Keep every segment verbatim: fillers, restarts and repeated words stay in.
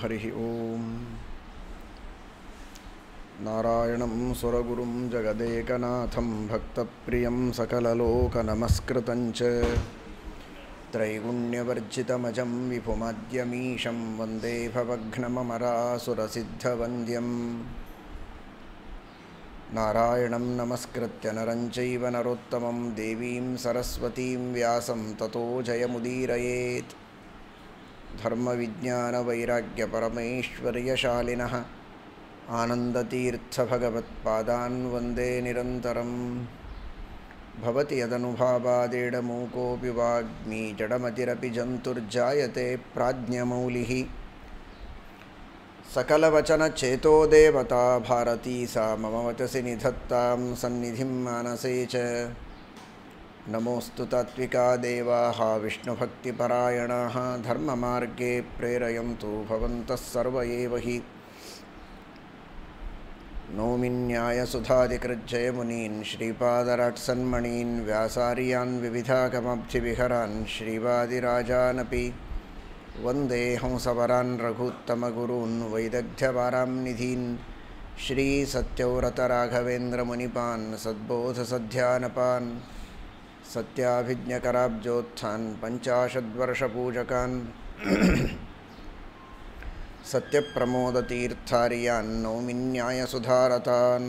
ಹರಿ ಓಂ. ನಾರಾಯಣಂ ಸುರಗುರುಂ ಜಗದೇಕನಾಥಂ ಭಕ್ತಪ್ರಿಯಂ ಸಕಲಲೋಕನಮಸ್ಕೃತಂಚ ತ್ರೈಗುಣ್ಯವರ್ಜಿತಮಜಂ ವಿಭುಮದ್ಯಮೀಶಂ ವಂದೇ ಭವಘ್ನಮರಾಸುರಸಿದ್ಧವಂದ್ಯಂ. ನಾರಾಯಣಂ ನಮಸ್ಕೃತ್ಯ ನರಂ ಚೈವ ನರೋತ್ತಮಂ ದೇವೀಂ ಸರಸ್ವತೀಂ ವ್ಯಾಸಂ ತತೋ ಜಯಮುದೀರಯೇತ್. ಧರ್ಮವಿಜ್ಞಾನವೈರಾಗ್ಯಪರಮೈಶ್ವರ್ಯಶಾಲಿನಃ ಆನಂದತೀರ್ಥಭಗವತ್ಪಾದಾನ್ ವಂದೇ ನಿರಂತರಂ. ಭವತಿ ಯದನುಭಾವಾದೇಡಮೂಕೋऽಪಿ ವಾಗ್ಮಿ ಜಡಮತಿರಪಿ ಜಂತುರ್ಜಾಯತೆ ಪ್ರಾಜ್ಞಮೌಲಿಃ. ಸಕಲವಚನಚೇತೋ ದೇವತಾ ಭಾರತೀ ಸಾ ಮಮ ವಚಸಿ ನಿಧತ್ತಾಂ ಸನ್ನಿಧಿಂ ಮಾನಸೇ ಚ. ನಮೋऽಸ್ತು ತಾತ್ವಿಕಾ ದೇವಾಃ ವಿಷ್ಣುಭಕ್ತಿಪರಾಯಣಾಃ ಧರ್ಮಮಾರ್ಗೇ ಪ್ರೇರಯಂತು ಭವಂತಃ ಸರ್ವ ಏವ ಹಿ. ನೌಮಿ ನ್ಯಾಯಸುಧಾಧಿಕೃಜ್ಜಯಮುನೀನ್ ಶ್ರೀಪಾದರಾಟ್ಸನ್ಮಣೀನ್ ವ್ಯಾಸಾರ್ಯಾನ್ ವಿವಿಧಾಗಮಬ್ಧಿವಿಹರಾನ್ ಶ್ರೀವಾದಿರಾಜಾನಪಿ ವಂದೇ ಹಂಸವರಾನ್ ರಘೂತ್ತಮಗುರೂನ್ ವೈದಗ್ಧ್ಯವಾರಾಂ ನಿಧೀನ್. ಶ್ರೀಸತ್ಯವ್ರತರಾಘವೇಂದ್ರಮುನಿಪಾನ್ ಸದ್ಬೋಧಸಧ್ಯಾನಪಾನ್ ಸತ್ಯಾಭಿಜ್ಞಕರಾಬ್ಜೋತ್ಥಾನ್ ಪಂಚಾಶದ್ವರ್ಷಪೂಜಕಾನ್ ಸತ್ಯಪ್ರಮೋದತೀರ್ಥಾರ್ಯಾನ್ ನೌಮಿ ನ್ಯಾಯಸುಧಾರತಾನ್.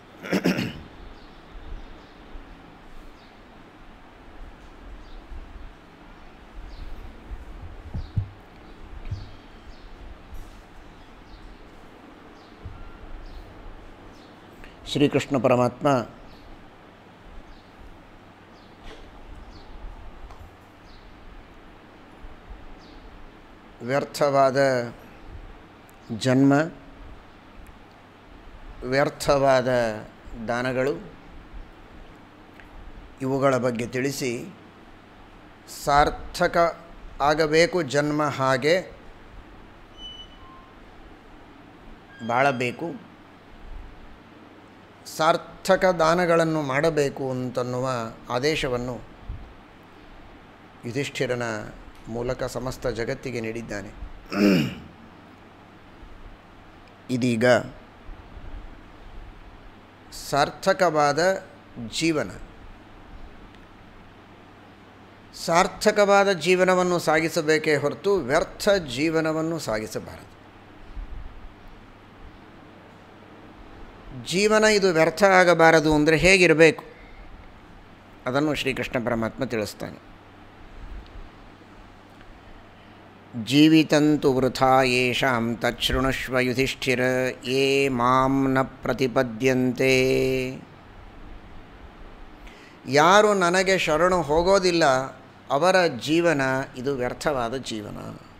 ಶ್ರೀಕೃಷ್ಣ ಪರಮಾತ್ಮ ವ್ಯರ್ಥವಾದ ಜನ್ಮ, ವ್ಯರ್ಥವಾದ ದಾನಗಳು ಇವುಗಳ ಬಗ್ಗೆ ತಿಳಿಸಿ, ಸಾರ್ಥಕ ಆಗಬೇಕು ಜನ್ಮ, ಹಾಗೆ ಬಾಳಬೇಕು, ಸಾರ್ಥಕ ದಾನಗಳನ್ನು ಮಾಡಬೇಕು ಅಂತನ್ನುವ ಆದೇಶವನ್ನು ಯುಧಿಷ್ಠಿರನ ಮೂಲಕ ಸಮಸ್ತ ಜಗತ್ತಿಗೆ ನೀಡಿದ್ದಾನೆ. ಇದೀಗ ಸಾರ್ಥಕವಾದ ಜೀವನ, ಸಾರ್ಥಕವಾದ ಜೀವನವನ್ನು ಸಾಗಿಸಬೇಕೇ ಹೊರತು ವ್ಯರ್ಥ ಜೀವನವನ್ನು ಸಾಗಿಸಬಾರದು. ಜೀವನ ಇದು ವ್ಯರ್ಥ ಆಗಬಾರದು ಅಂದರೆ ಹೇಗಿರಬೇಕು ಅದನ್ನು ಶ್ರೀಕೃಷ್ಣ ಪರಮಾತ್ಮ ತಿಳಿಸ್ತಾನೆ. ಜೀವಿತಂತು ವೃಥಾ ಯೇಷಾಂ ತಚ್ಛೃಣುಷ್ವ ಯುಧಿಷ್ಠಿರ ಯೇ ಮಾಂ ನ ಪ್ರತಿಪದ್ಯಂತೆ. ಯಾರು ನನಗೆ ಶರಣು ಹೋಗೋದಿಲ್ಲ ಅವರ ಜೀವನ ಇದು ವ್ಯರ್ಥವಾದ ಜೀವನ.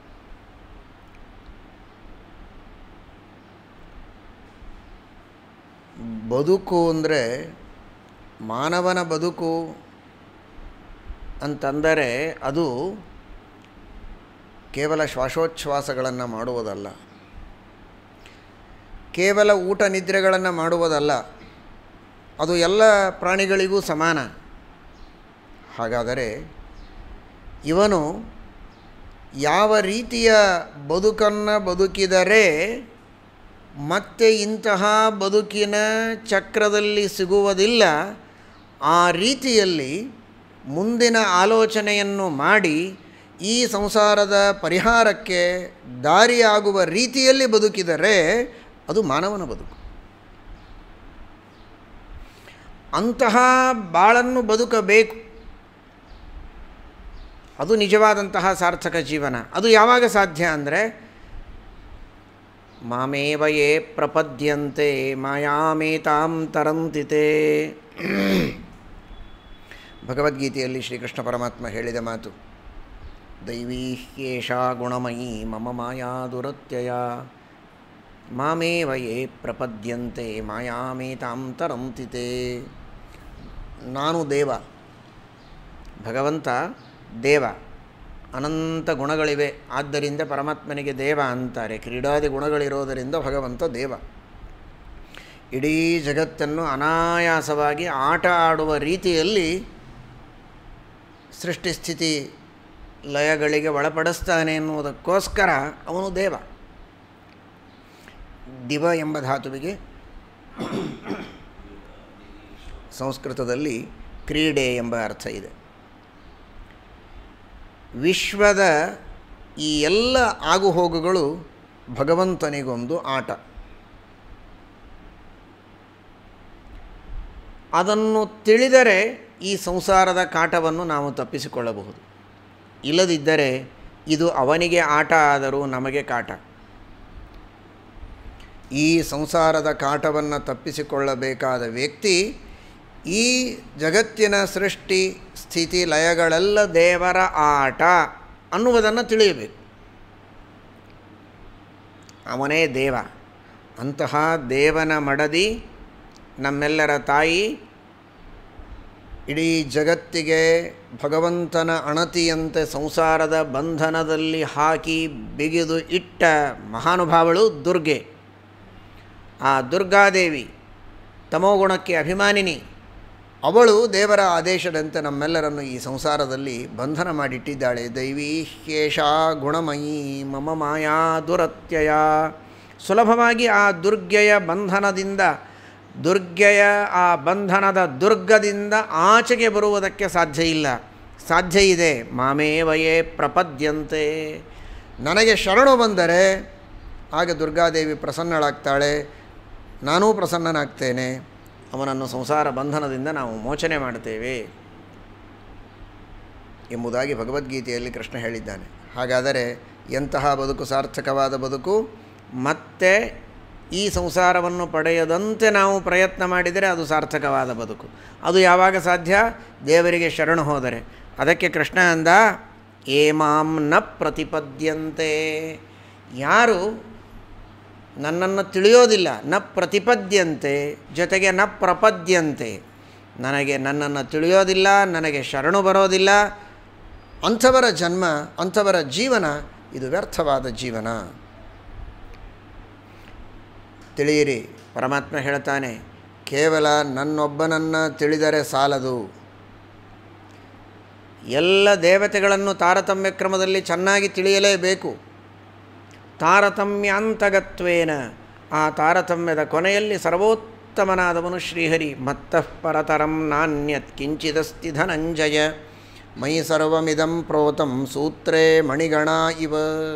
ಬದುಕು ಅಂದರೆ, ಮಾನವನ ಬದುಕು ಅಂತಂದರೆ ಅದು ಕೇವಲ ಶ್ವಾಸೋಚ್ಛ್ವಾಸಗಳನ್ನು ಮಾಡುವುದಲ್ಲ, ಕೇವಲ ಊಟ ನಿದ್ರೆಗಳನ್ನು ಮಾಡುವುದಲ್ಲ, ಅದು ಎಲ್ಲ ಪ್ರಾಣಿಗಳಿಗೂ ಸಮಾನ. ಹಾಗಾದರೆ ಇವನು ಯಾವ ರೀತಿಯ ಬದುಕನ್ನು ಬದುಕಿದರೆ ಮತ್ತೆ ಇಂತಹ ಬದುಕಿನ ಚಕ್ರದಲ್ಲಿ ಸಿಗುವುದಿಲ್ಲ, ಆ ರೀತಿಯಲ್ಲಿ ಮುಂದಿನ ಆಲೋಚನೆಯನ್ನು ಮಾಡಿ ಈ ಸಂಸಾರದ ಪರಿಹಾರಕ್ಕೆ ದಾರಿಯಾಗುವ ರೀತಿಯಲ್ಲಿ ಬದುಕಿದರೆ ಅದು ಮಾನವನ ಬದುಕು. ಅಂತಹ ಬಾಳನ್ನು ಬದುಕಬೇಕು, ಅದು ನಿಜವಾದಂತಹ ಸಾರ್ಥಕ ಜೀವನ. ಅದು ಯಾವಾಗ ಸಾಧ್ಯ ಅಂದರೆ ಮಾಮೇವ ಯೇ ಪ್ರಪದ್ಯಂತೆ ಮಾಯಾಮೇತಾಂ ತರಂತಿತೆ. ಭಗವದ್ಗೀತೆಯಲ್ಲಿ ಶ್ರೀಕೃಷ್ಣ ಪರಮಾತ್ಮ ಹೇಳಿದ ಮಾತು, ದೈವೀ ಹ್ಯೇಷಾ ಗುಣಮಯೀ ಮಮ ಮಾಯಾ ದುರತ್ಯಯ ಮಾಮೇವ ಯೇ ಪ್ರಪದ್ಯಂತೆ ಮಾಯಾಮೇತಾಂ ತರಂತಿತೆ. ನಾನು ದೇವ, ಭಗವಂತ ದೇವ, ಅನಂತ ಗುಣಗಳಿವೆ, ಆದ್ದರಿಂದ ಪರಮಾತ್ಮನಿಗೆ ದೇವ ಅಂತಾರೆ. ಕ್ರೀಡಾದಿ ಗುಣಗಳಿರೋದರಿಂದ ಭಗವಂತ ದೇವ. ಇಡೀ ಜಗತ್ತನ್ನು ಅನಾಯಾಸವಾಗಿ ಆಟ ಆಡುವ ರೀತಿಯಲ್ಲಿ ಸೃಷ್ಟಿಸ್ಥಿತಿ ಲಯಗಳಿಗೆ ಒಳಪಡಿಸ್ತಾನೆ ಎನ್ನುವುದಕ್ಕೋಸ್ಕರ ಅವನು ದೇವ. ದಿವ ಎಂಬ ಧಾತುವಿಗೆ ಸಂಸ್ಕೃತದಲ್ಲಿ ಕ್ರೀಡೆ ಎಂಬ ಅರ್ಥ ಇದೆ. ವಿಶ್ವದ ಈ ಎಲ್ಲ ಆಗುಹೋಗುಗಳು ಭಗವಂತನಿಗೊಂದು ಆಟ. ಅದನ್ನು ತಿಳಿದರೆ ಈ ಸಂಸಾರದ ಕಾಟವನ್ನು ನಾವು ತಪ್ಪಿಸಿಕೊಳ್ಳಬಹುದು. ಇಲ್ಲದಿದ್ದರೆ ಇದು ಅವನಿಗೆ ಆಟ ಆದರೂ ನಮಗೆ ಕಾಟ. ಈ ಸಂಸಾರದ ಕಾಟವನ್ನು ತಪ್ಪಿಸಿಕೊಳ್ಳಬೇಕಾದ ವ್ಯಕ್ತಿ ಈ ಜಗತ್ತಿನ ಸೃಷ್ಟಿ ಸ್ಥಿತಿ ಲಯಗಳೆಲ್ಲ ದೇವರ ಆಟ ಅನ್ನುವುದನ್ನು ತಿಳಿಯಬೇಕು. ಅವನೇ ದೇವ. ಅಂತಹ ದೇವನ ಮಡದಿ ನಮ್ಮೆಲ್ಲರ ತಾಯಿ ಇಡೀ ಜಗತ್ತಿಗೆ ಭಗವಂತನ ಅಣತಿಯಂತೆ ಸಂಸಾರದ ಬಂಧನದಲ್ಲಿ ಹಾಕಿ ಬಿಗಿದು ಇಟ್ಟ ಮಹಾನುಭಾವಳು ದುರ್ಗೆ. ಆ ದುರ್ಗಾದೇವಿ ತಮೋಗುಣಕ್ಕೆ ಅಭಿಮಾನಿನಿ. ಅವಳು ದೇವರ ಆದೇಶದಂತೆ ನಮ್ಮೆಲ್ಲರನ್ನು ಈ ಸಂಸಾರದಲ್ಲಿ ಬಂಧನ ಮಾಡಿಟ್ಟಿದ್ದಾಳೆ. ದೈವೀ ಹ್ಯೇಷಾ ಗುಣಮಯೀ ಮಮ ಮಾಯಾ ದುರತ್ಯಯ. ಸುಲಭವಾಗಿ ಆ ದುರ್ಗೆಯ ಬಂಧನದಿಂದ, ದುರ್ಗೆಯ ಆ ಬಂಧನದ ದುರ್ಗದಿಂದ ಆಚೆಗೆ ಬರುವುದಕ್ಕೆ ಸಾಧ್ಯ ಇಲ್ಲ. ಸಾಧ್ಯ ಇದೆ. ಮಾಮೇವಯೇ ಪ್ರಪದ್ಯಂತೆ. ನನಗೆ ಶರಣು ಬಂದರೆ ಆಗ ದುರ್ಗಾದೇವಿ ಪ್ರಸನ್ನಳಾಗ್ತಾಳೆ, ನಾನೂ ಪ್ರಸನ್ನನಾಗ್ತೇನೆ. ಅವನನ್ನು ಸಂಸಾರ ಬಂಧನದಿಂದ ನಾವು ಮೋಚನೆ ಮಾಡ್ತೇವೆ ಎಂಬುದಾಗಿ ಭಗವದ್ಗೀತೆಯಲ್ಲಿ ಕೃಷ್ಣ ಹೇಳಿದ್ದಾನೆ. ಹಾಗಾದರೆ ಎಂತಹ ಬದುಕು ಸಾರ್ಥಕವಾದ ಬದುಕು? ಮತ್ತೆ ಈ ಸಂಸಾರವನ್ನು ಪಡೆಯದಂತೆ ನಾವು ಪ್ರಯತ್ನ ಮಾಡಿದರೆ ಅದು ಸಾರ್ಥಕವಾದ ಬದುಕು. ಅದು ಯಾವಾಗ ಸಾಧ್ಯ? ದೇವರಿಗೆ ಶರಣು ಹೋದರೆ. ಅದಕ್ಕೆ ಕೃಷ್ಣ ಅಂದ, ಏ ಮಾಂ ನ ಪ್ರತಿಪದ್ಯಂತೆ. ಯಾರು ನನ್ನನ್ನು ತಿಳಿಯೋದಿಲ್ಲ, ನ ಪ್ರತಿಪದ್ಯಂತೆ, ಜೊತೆಗೆ ನ ಪ್ರಪದ್ಯಂತೆ, ನನಗೆ ನನ್ನನ್ನು ತಿಳಿಯೋದಿಲ್ಲ, ನನಗೆ ಶರಣು ಬರೋದಿಲ್ಲ, ಅಂಥವರ ಜನ್ಮ, ಅಂಥವರ ಜೀವನ ಇದು ವ್ಯರ್ಥವಾದ ಜೀವನ. ತಿಳಿಯಿರಿ, ಪರಮಾತ್ಮ ಹೇಳ್ತಾನೆ, ಕೇವಲ ನನ್ನೊಬ್ಬನನ್ನು ತಿಳಿದರೆ ಸಾಲದು. ಎಲ್ಲ ದೇವತೆಗಳನ್ನು ತಾರತಮ್ಯ ಕ್ರಮದಲ್ಲಿ ಚೆನ್ನಾಗಿ ತಿಳಿಯಲೇಬೇಕು. ತಾರತಮ್ಯಾಂತಗತ್ವೇನ, ಆ ತಾರತಮ್ಯದ ಕೊನೆಯಲ್ಲಿ ಸರ್ವೋತ್ತಮನಾದವನು ಶ್ರೀಹರಿ. ಮತ್ತಃ ಪರತರಂ ನಾನ್ಯತ್ ಕಿಂಚಿದಸ್ತಿ ಧನಂಜಯ ಮಯಿ ಸರ್ವಮಿದಂ ಪ್ರೋತಂ ಸೂತ್ರೇ ಮಣಿಗಣ ಇವ.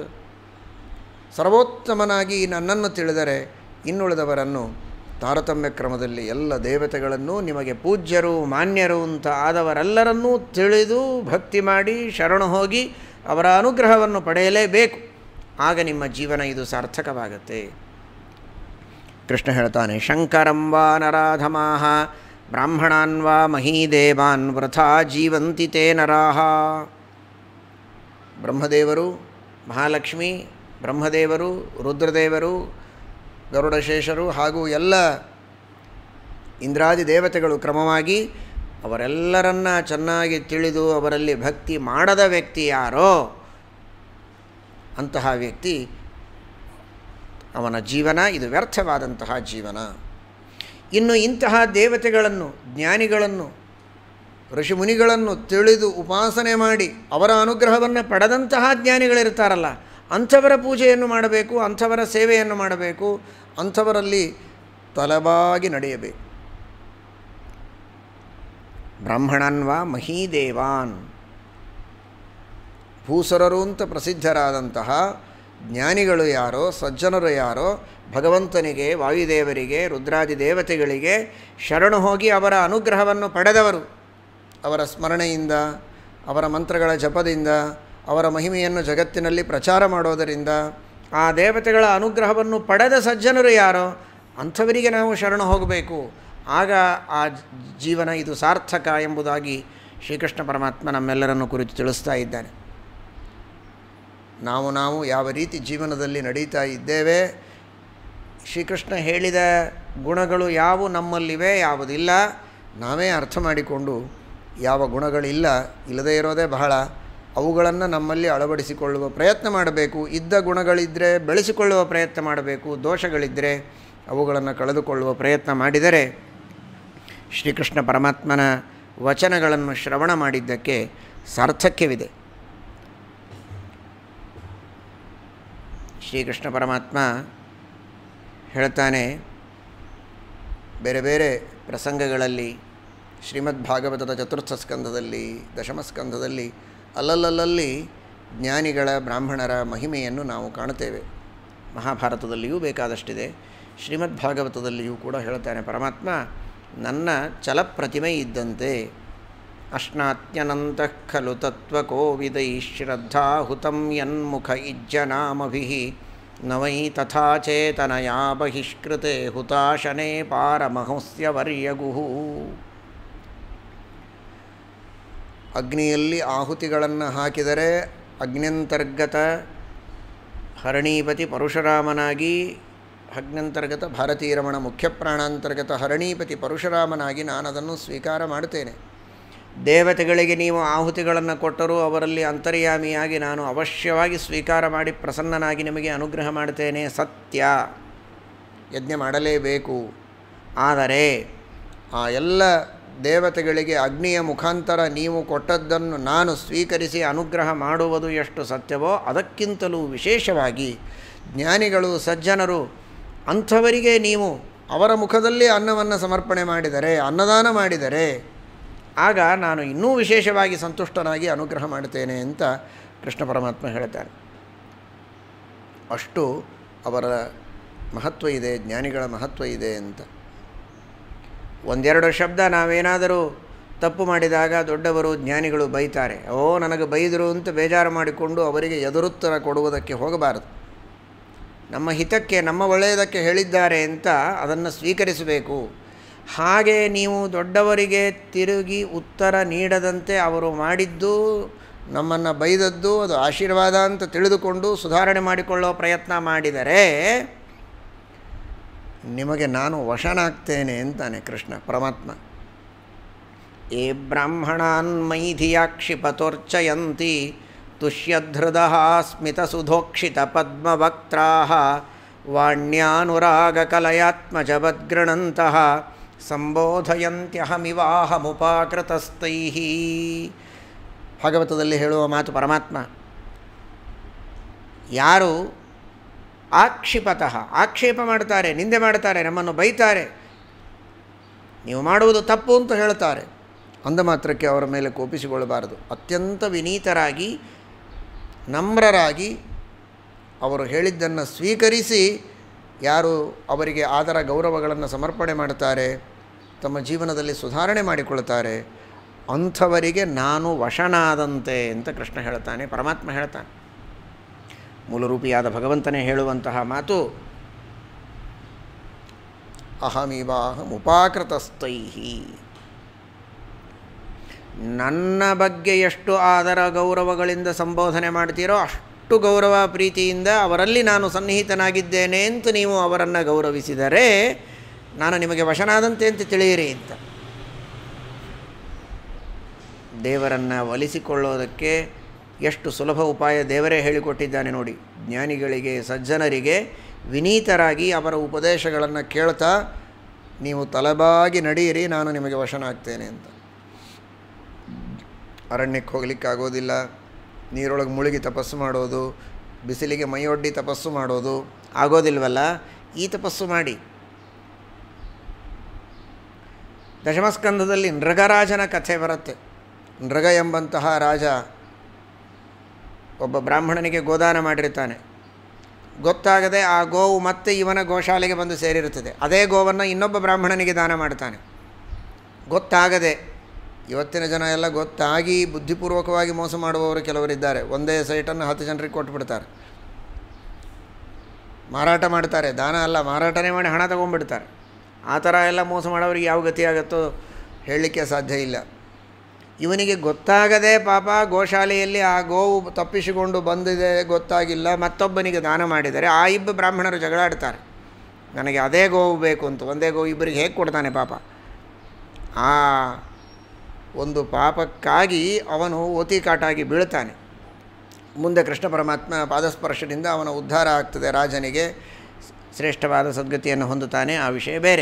ಸರ್ವೋತ್ತಮನಾಗಿ ನನ್ನನ್ನು ತಿಳಿದರೆ ಇನ್ನುಳಿದವರನ್ನು ತಾರತಮ್ಯ ಕ್ರಮದಲ್ಲಿ ಎಲ್ಲ ದೇವತೆಗಳನ್ನು, ನಿಮಗೆ ಪೂಜ್ಯರು ಮಾನ್ಯರು ಅಂತ ಆದವರೆಲ್ಲರನ್ನೂ ತಿಳಿದು ಭಕ್ತಿ ಮಾಡಿ ಶರಣು ಹೋಗಿ ಅವರ ಅನುಗ್ರಹವನ್ನು ಪಡೆಯಲೇಬೇಕು. ಆಗ ನಿಮ್ಮ ಜೀವನ ಇದು ಸಾರ್ಥಕವಾಗತ್ತೆ. ಕೃಷ್ಣ ಹೇಳ್ತಾನೆ, ಶಂಕರಂ ವಾ ನರಾಧಮಾಃ ಬ್ರಾಹ್ಮಣಾನ್ ವಾ ಮಹೀದೇವಾನ್ ವೃಥಾ ಜೀವಂತಿ ತೇ ನರಾಃ. ಬ್ರಹ್ಮದೇವರು, ಮಹಾಲಕ್ಷ್ಮಿ, ಬ್ರಹ್ಮದೇವರು, ರುದ್ರದೇವರು, ಗರುಡಶೇಷರು ಹಾಗೂ ಎಲ್ಲ ಇಂದ್ರಾದಿ ದೇವತೆಗಳು ಕ್ರಮವಾಗಿ ಅವರೆಲ್ಲರನ್ನ ಚೆನ್ನಾಗಿ ತಿಳಿದು ಅವರಲ್ಲಿ ಭಕ್ತಿ ಮಾಡದ ವ್ಯಕ್ತಿ ಯಾರೋ ಅಂತಹ ವ್ಯಕ್ತಿ, ಅವನ ಜೀವನ ಇದು ವ್ಯರ್ಥವಾದಂತಹ ಜೀವನ. ಇನ್ನು ಇಂತಹ ದೇವತೆಗಳನ್ನು, ಜ್ಞಾನಿಗಳನ್ನು, ಋಷಿಮುನಿಗಳನ್ನು ತಿಳಿದು ಉಪಾಸನೆ ಮಾಡಿ ಅವರ ಅನುಗ್ರಹವನ್ನು ಪಡೆದಂತಹ ಜ್ಞಾನಿಗಳಿರ್ತಾರಲ್ಲ, ಅಂಥವರ ಪೂಜೆಯನ್ನು ಮಾಡಬೇಕು, ಅಂಥವರ ಸೇವೆಯನ್ನು ಮಾಡಬೇಕು, ಅಂಥವರಲ್ಲಿ ತಲೆಬಾಗಿ ನಡೆಯಬೇಕು. ಬ್ರಾಹ್ಮಣನ್ವಾ ಮಹೀದೇವಾನ್, ಭೂಸುರರು ಅಂತ ಪ್ರಸಿದ್ಧರಾದಂತಹ ಜ್ಞಾನಿಗಳು ಯಾರೋ, ಸಜ್ಜನರು ಯಾರೋ, ಭಗವಂತನಿಗೆ, ವಾಯುದೇವರಿಗೆ, ರುದ್ರಾದಿ ದೇವತೆಗಳಿಗೆ ಶರಣು ಹೋಗಿ ಅವರ ಅನುಗ್ರಹವನ್ನು ಪಡೆದವರು, ಅವರ ಸ್ಮರಣೆಯಿಂದ, ಅವರ ಮಂತ್ರಗಳ ಜಪದಿಂದ, ಅವರ ಮಹಿಮೆಯನ್ನು ಜಗತ್ತಿನಲ್ಲಿ ಪ್ರಚಾರ ಮಾಡೋದರಿಂದ, ಆ ದೇವತೆಗಳ ಅನುಗ್ರಹವನ್ನು ಪಡೆದ ಸಜ್ಜನರು ಯಾರೋ ಅಂಥವರಿಗೆ ನಾವು ಶರಣು ಹೋಗಬೇಕು. ಆಗ ಆ ಜೀವನ ಇದು ಸಾರ್ಥಕ ಎಂಬುದಾಗಿ ಶ್ರೀಕೃಷ್ಣ ಪರಮಾತ್ಮ ನಮ್ಮೆಲ್ಲರನ್ನು ಕುರಿತು ತಿಳಿಸ್ತಾ ಇದ್ದಾನೆ. ನಾವು ನಾವು ಯಾವ ರೀತಿ ಜೀವನದಲ್ಲಿ ನಡೀತಾ ಇದ್ದೇವೆ, ಶ್ರೀಕೃಷ್ಣ ಹೇಳಿದ ಗುಣಗಳು ಯಾವು ನಮ್ಮಲ್ಲಿವೆ, ಯಾವುದಿಲ್ಲ, ನಾವೇ ಅರ್ಥ ಮಾಡಿಕೊಂಡು ಯಾವ ಗುಣಗಳಿಲ್ಲ, ಇಲ್ಲದೇ ಇರೋದೇ ಬಹಳ, ಅವುಗಳನ್ನು ನಮ್ಮಲ್ಲಿ ಅಳವಡಿಸಿಕೊಳ್ಳುವ ಪ್ರಯತ್ನ ಮಾಡಬೇಕು. ಇದ್ದ ಗುಣಗಳಿದ್ದರೆ ಬೆಳೆಸಿಕೊಳ್ಳುವ ಪ್ರಯತ್ನ ಮಾಡಬೇಕು, ದೋಷಗಳಿದ್ದರೆ ಅವುಗಳನ್ನು ಕಳೆದುಕೊಳ್ಳುವ ಪ್ರಯತ್ನ ಮಾಡಿದರೆ ಶ್ರೀಕೃಷ್ಣ ಪರಮಾತ್ಮನ ವಚನಗಳನ್ನು ಶ್ರವಣ ಮಾಡಿದ್ದಕ್ಕೆ ಸಾರ್ಥಕ್ಯವಿದೆ. ಶ್ರೀಕೃಷ್ಣ ಪರಮಾತ್ಮ ಹೇಳ್ತಾನೆ, ಬೇರೆ ಬೇರೆ ಪ್ರಸಂಗಗಳಲ್ಲಿ ಶ್ರೀಮದ್ ಭಾಗವತದ ಚತುರ್ಥ ಸ್ಕಂದದಲ್ಲಿ, ದಶಮ ಸ್ಕಂದದಲ್ಲಿ ಅಲ್ಲಲ್ಲಲ್ಲಿ ಜ್ಞಾನಿಗಳ ಬ್ರಾಹ್ಮಣರ ಮಹಿಮೆಯನ್ನು ನಾವು ಕಾಣುತ್ತೇವೆ. ಮಹಾಭಾರತದಲ್ಲಿಯೂ ಬೇಕಾದಷ್ಟಿದೆ, ಶ್ರೀಮದ್ ಭಾಗವತದಲ್ಲಿಯೂ ಕೂಡ ಹೇಳ್ತಾನೆ ಪರಮಾತ್ಮ, ನನ್ನ ಛಲಪ್ರತಿಮೆ ಇದ್ದಂತೆ ಅಶ್ನಾತ್ಯನಂತಃ ಖಲು ತತ್ವಕೋವಿದೈ ಶ್ರದ್ಧಾಹುತಂ ಯನ್ಮುಖ ಇಜ್ಜನಾಮಭಿ ನವೈ ತಥಾ ಚೇತನಯಾ ಬಹಿಷ್ಕೃತೆ ಹುತಾಶನೇ ಪಾರಮಹಸ್ಯ ವರ್ಯಗುಹು. ಅಗ್ನಿಯಲ್ಲಿ ಆಹುತಿಗಳನ್ನು ಹಾಕಿದರೆ ಅಗ್ನ್ಯಂತರ್ಗತ ಹರಣೀಪತಿ ಪರಶುರಾಮನಾಗಿ, ಅಗ್ನ್ಯಂತರ್ಗತ ಭಾರತೀರಮಣ ಮುಖ್ಯ ಪ್ರಾಣಾಂತರ್ಗತ ಹರಣೀಪತಿ ಪರಶುರಾಮನಾಗಿ ನಾನು ಅದನ್ನು ಸ್ವೀಕಾರ ಮಾಡುತ್ತೇನೆ. ದೇವತೆಗಳಿಗೆ ನೀವು ಆಹುತಿಗಳನ್ನು ಕೊಟ್ಟರೂ ಅವರಲ್ಲಿ ಅಂತರ್ಯಾಮಿಯಾಗಿ ನಾನು ಅವಶ್ಯವಾಗಿ ಸ್ವೀಕಾರ ಮಾಡಿ ಪ್ರಸನ್ನನಾಗಿ ನಿಮಗೆ ಅನುಗ್ರಹ ಮಾಡುತ್ತೇನೆ. ಸತ್ಯ, ಯಜ್ಞ ಮಾಡಲೇಬೇಕು. ಆದರೆ ಆ ಎಲ್ಲ ದೇವತೆಗಳಿಗೆ ಅಗ್ನಿಯ ಮುಖಾಂತರ ನೀವು ಕೊಟ್ಟದ್ದನ್ನು ನಾನು ಸ್ವೀಕರಿಸಿ ಅನುಗ್ರಹ ಮಾಡುವುದು ಎಷ್ಟು ಸತ್ಯವೋ ಅದಕ್ಕಿಂತಲೂ ವಿಶೇಷವಾಗಿ ಜ್ಞಾನಿಗಳು ಸಜ್ಜನರು ಅಂಥವರಿಗೆ ನೀವು ಅವರ ಮುಖದಲ್ಲಿ ಅನ್ನವನ್ನು ಸಮರ್ಪಣೆ ಮಾಡಿದರೆ, ಅನ್ನದಾನ ಮಾಡಿದರೆ, ಆಗ ನಾನು ಇನ್ನೂ ವಿಶೇಷವಾಗಿ ಸಂತುಷ್ಟನಾಗಿ ಅನುಗ್ರಹ ಮಾಡುತ್ತೇನೆ ಅಂತ ಕೃಷ್ಣ ಪರಮಾತ್ಮ ಹೇಳ್ತಾನೆ. ಅಷ್ಟು ಅವರ ಮಹತ್ವ ಇದೆ, ಜ್ಞಾನಿಗಳ ಮಹತ್ವ ಇದೆ ಅಂತ. ಒಂದೆರಡು ಶಬ್ದ ನಾವೇನಾದರೂ ತಪ್ಪು ಮಾಡಿದಾಗ ದೊಡ್ಡವರು ಜ್ಞಾನಿಗಳು ಬೈತಾರೆ. ಓ ನನಗೆ ಬೈದರು ಅಂತ ಬೇಜಾರು ಮಾಡಿಕೊಂಡು ಅವರಿಗೆ ಎದುರುತ್ತರ ಕೊಡುವುದಕ್ಕೆ ಹೋಗಬಾರದು. ನಮ್ಮ ಹಿತಕ್ಕೆ, ನಮ್ಮ ಒಳ್ಳೆಯದಕ್ಕೆ ಹೇಳಿದ್ದಾರೆ ಅಂತ ಅದನ್ನು ಸ್ವೀಕರಿಸಬೇಕು. ಹಾಗೆ ನೀವು ದೊಡ್ಡವರಿಗೆ ತಿರುಗಿ ಉತ್ತರ ನೀಡದಂತೆ ಅವರು ಮಾಡಿದ್ದು, ನಮ್ಮನ್ನು ಬೈದದ್ದು ಅದು ಆಶೀರ್ವಾದ ಅಂತ ತಿಳಿದುಕೊಂಡು ಸುಧಾರಣೆ ಮಾಡಿಕೊಳ್ಳೋ ಪ್ರಯತ್ನ ಮಾಡಿದರೆ ನಿಮಗೆ ನಾನು ವಶನಾಗ್ತೇನೆ ಅಂತಾನೆ ಕೃಷ್ಣ ಪರಮಾತ್ಮ. ಏ ಬ್ರಾಹ್ಮಣಾನ್ ಮೈಧಿಯಾ ಕ್ಷಿಪತೋರ್ಚಯಂತಿ ತುಷ್ಯಧೃದಃ ಸ್ಮಿತಸುಧೋಕ್ಷಿತ ಪದ್ಮವಕ್ತ್ರಾಃ ವಾಣ್ಯಾನುರಾಗಕಲಯಾತ್ಮಜವದ್ಗೃಣಂತಃ ಸಂಬೋಧಯಂತ್ಯಹಮಿವಾಹಮುಪಾಕೃತಸ್ಥೈಃ. ಭಾಗವತದಲ್ಲಿ ಹೇಳುವ ಮಾತು ಪರಮಾತ್ಮ, ಯಾರು ಆಕ್ಷಿಪತಃ ಆಕ್ಷೇಪ ಮಾಡ್ತಾರೆ, ನಿಂದೆ ಮಾಡ್ತಾರೆ, ನಮ್ಮನ್ನು ಬೈತಾರೆ, ನೀವು ಮಾಡುವುದು ತಪ್ಪು ಅಂತ ಹೇಳ್ತಾರೆ, ಅಂದ ಮಾತ್ರಕ್ಕೆ ಅವರ ಮೇಲೆ ಕೋಪಿಸಿಕೊಳ್ಳಬಾರದು. ಅತ್ಯಂತ ವಿನೀತರಾಗಿ ನಮ್ರರಾಗಿ ಅವರು ಹೇಳಿದ್ದನ್ನು ಸ್ವೀಕರಿಸಿ ಯಾರು ಅವರಿಗೆ ಆದರ ಗೌರವಗಳನ್ನು ಸಮರ್ಪಣೆ ಮಾಡ್ತಾರೆ, ತಮ್ಮ ಜೀವನದಲ್ಲಿ ಸುಧಾರಣೆ ಮಾಡಿಕೊಳ್ತಾರೆ, ಅಂಥವರಿಗೆ ನಾನು ವಶನಾದಂತೆ ಅಂತ ಕೃಷ್ಣ ಹೇಳ್ತಾನೆ, ಪರಮಾತ್ಮ ಹೇಳ್ತಾನೆ. ಮೂಲರೂಪಿಯಾದ ಭಗವಂತನೇ ಹೇಳುವಂತಹ ಮಾತು, ಅಹಮಿವಾಹಮುಪಾಕೃತಸ್ಥೈಹಿ. ನನ್ನ ಬಗ್ಗೆ ಎಷ್ಟು ಆದರ ಗೌರವಗಳಿಂದ ಸಂಬೋಧನೆ ಮಾಡ್ತೀರೋ ಅಷ್ಟು ಗೌರವ ಪ್ರೀತಿಯಿಂದ ಅವರಲ್ಲಿ ನಾನು ಸನ್ನಿಹಿತನಾಗಿದ್ದೇನೆ ಅಂತ ನೀವು ಅವರನ್ನು ಗೌರವಿಸಿದರೆ ನಾನು ನಿಮಗೆ ವಶನಾದಂತೆ ಅಂತ ತಿಳಿಯಿರಿ ಅಂತ. ದೇವರನ್ನು ಒಲಿಸಿಕೊಳ್ಳೋದಕ್ಕೆ ಎಷ್ಟು ಸುಲಭ ಉಪಾಯ ದೇವರೇ ಹೇಳಿಕೊಟ್ಟಿದ್ದಾನೆ ನೋಡಿ. ಜ್ಞಾನಿಗಳಿಗೆ, ಸಜ್ಜನರಿಗೆ ವಿನೀತರಾಗಿ ಅವರ ಉಪದೇಶಗಳನ್ನು ಕೇಳ್ತಾ ನೀವು ತಲೆಬಾಗಿ ನಡೆಯಿರಿ, ನಾನು ನಿಮಗೆ ವಶನಾಗ್ತೇನೆ ಅಂತ. ಅರಣ್ಯಕ್ಕೆ ಹೋಗಲಿಕ್ಕಾಗೋದಿಲ್ಲ, ನೀರೊಳಗೆ ಮುಳುಗಿ ತಪಸ್ಸು ಮಾಡೋದು, ಬಿಸಿಲಿಗೆ ಮೈಯೊಡ್ಡಿ ತಪಸ್ಸು ಮಾಡೋದು ಆಗೋದಿಲ್ವಲ್ಲ, ಈ ತಪಸ್ಸು ಮಾಡಿ. ದಶಮಸ್ಕಂಧದಲ್ಲಿ ನೃಗರಾಜನ ಕಥೆ ಬರುತ್ತೆ. ನೃಗ ಎಂಬಂತಹ ರಾಜ ಒಬ್ಬ ಬ್ರಾಹ್ಮಣನಿಗೆ ಗೋದಾನ ಮಾಡಿರ್ತಾನೆ. ಗೊತ್ತಾಗದೆ ಆ ಗೋವು ಮತ್ತೆ ಇವನ ಗೋಶಾಲೆಗೆ ಬಂದು ಸೇರಿರುತ್ತದೆ. ಅದೇ ಗೋವನ್ನು ಇನ್ನೊಬ್ಬ ಬ್ರಾಹ್ಮಣನಿಗೆ ದಾನ ಮಾಡ್ತಾನೆ. ಗೊತ್ತಾಗದೆ, ಇವತ್ತಿನ ಜನ ಎಲ್ಲ ಗೊತ್ತಾಗಿ ಬುದ್ಧಿಪೂರ್ವಕವಾಗಿ ಮೋಸ ಮಾಡುವವರು ಕೆಲವರಿದ್ದಾರೆ. ಒಂದೇ ಸೈಟನ್ನು ಹತ್ತು ಜನರಿಗೆ ಕೊಟ್ಟುಬಿಡ್ತಾರೆ, ಮಾರಾಟ ಮಾಡ್ತಾರೆ. ದಾನ ಅಲ್ಲ, ಮಾರಾಟನೇ ಮಾಡಿ ಹಣ ತಗೊಂಡ್ಬಿಡ್ತಾರೆ. ಆ ಥರ ಎಲ್ಲ ಮೋಸ ಮಾಡೋರಿಗೆ ಯಾವ ಗತಿಯಾಗುತ್ತೋ ಹೇಳಲಿಕ್ಕೆ ಸಾಧ್ಯ ಇಲ್ಲ. ಇವನಿಗೆ ಗೊತ್ತಾಗದೆ ಪಾಪ ಗೋಶಾಲೆಯಲ್ಲಿ ಆ ಗೋವು ತಪ್ಪಿಸಿಕೊಂಡು ಬಂದಿದೆ, ಗೊತ್ತಾಗಿಲ್ಲ, ಮತ್ತೊಬ್ಬನಿಗೆ ದಾನ ಮಾಡಿದರೆ ಆ ಇಬ್ಬರು ಬ್ರಾಹ್ಮಣರು ಜಗಳಾಡ್ತಾರೆ, ನನಗೆ ಅದೇ ಗೋವು ಬೇಕು ಅಂತ. ಒಂದೇ ಗೋವು ಇಬ್ಬರಿಗೆ ಹೇಗೆ ಕೊಡ್ತಾನೆ ಪಾಪ. ಆ ಒಂದು ಪಾಪಕ್ಕಾಗಿ ಅವನು ಓತಿಕಾಟಾಗಿ ಬೀಳ್ತಾನೆ. ಮುಂದೆ ಕೃಷ್ಣ ಪರಮಾತ್ಮ ಪಾದಸ್ಪರ್ಶದಿಂದ ಅವನ ಉದ್ಧಾರ ಆಗ್ತದೆ, ರಾಜನಿಗೆ ಶ್ರೇಷ್ಠವಾದ ಸದ್ಗತಿಯನ್ನು ಹೊಂದುತ್ತಾನೆ. ಆ ವಿಷಯ ಬೇರೆ.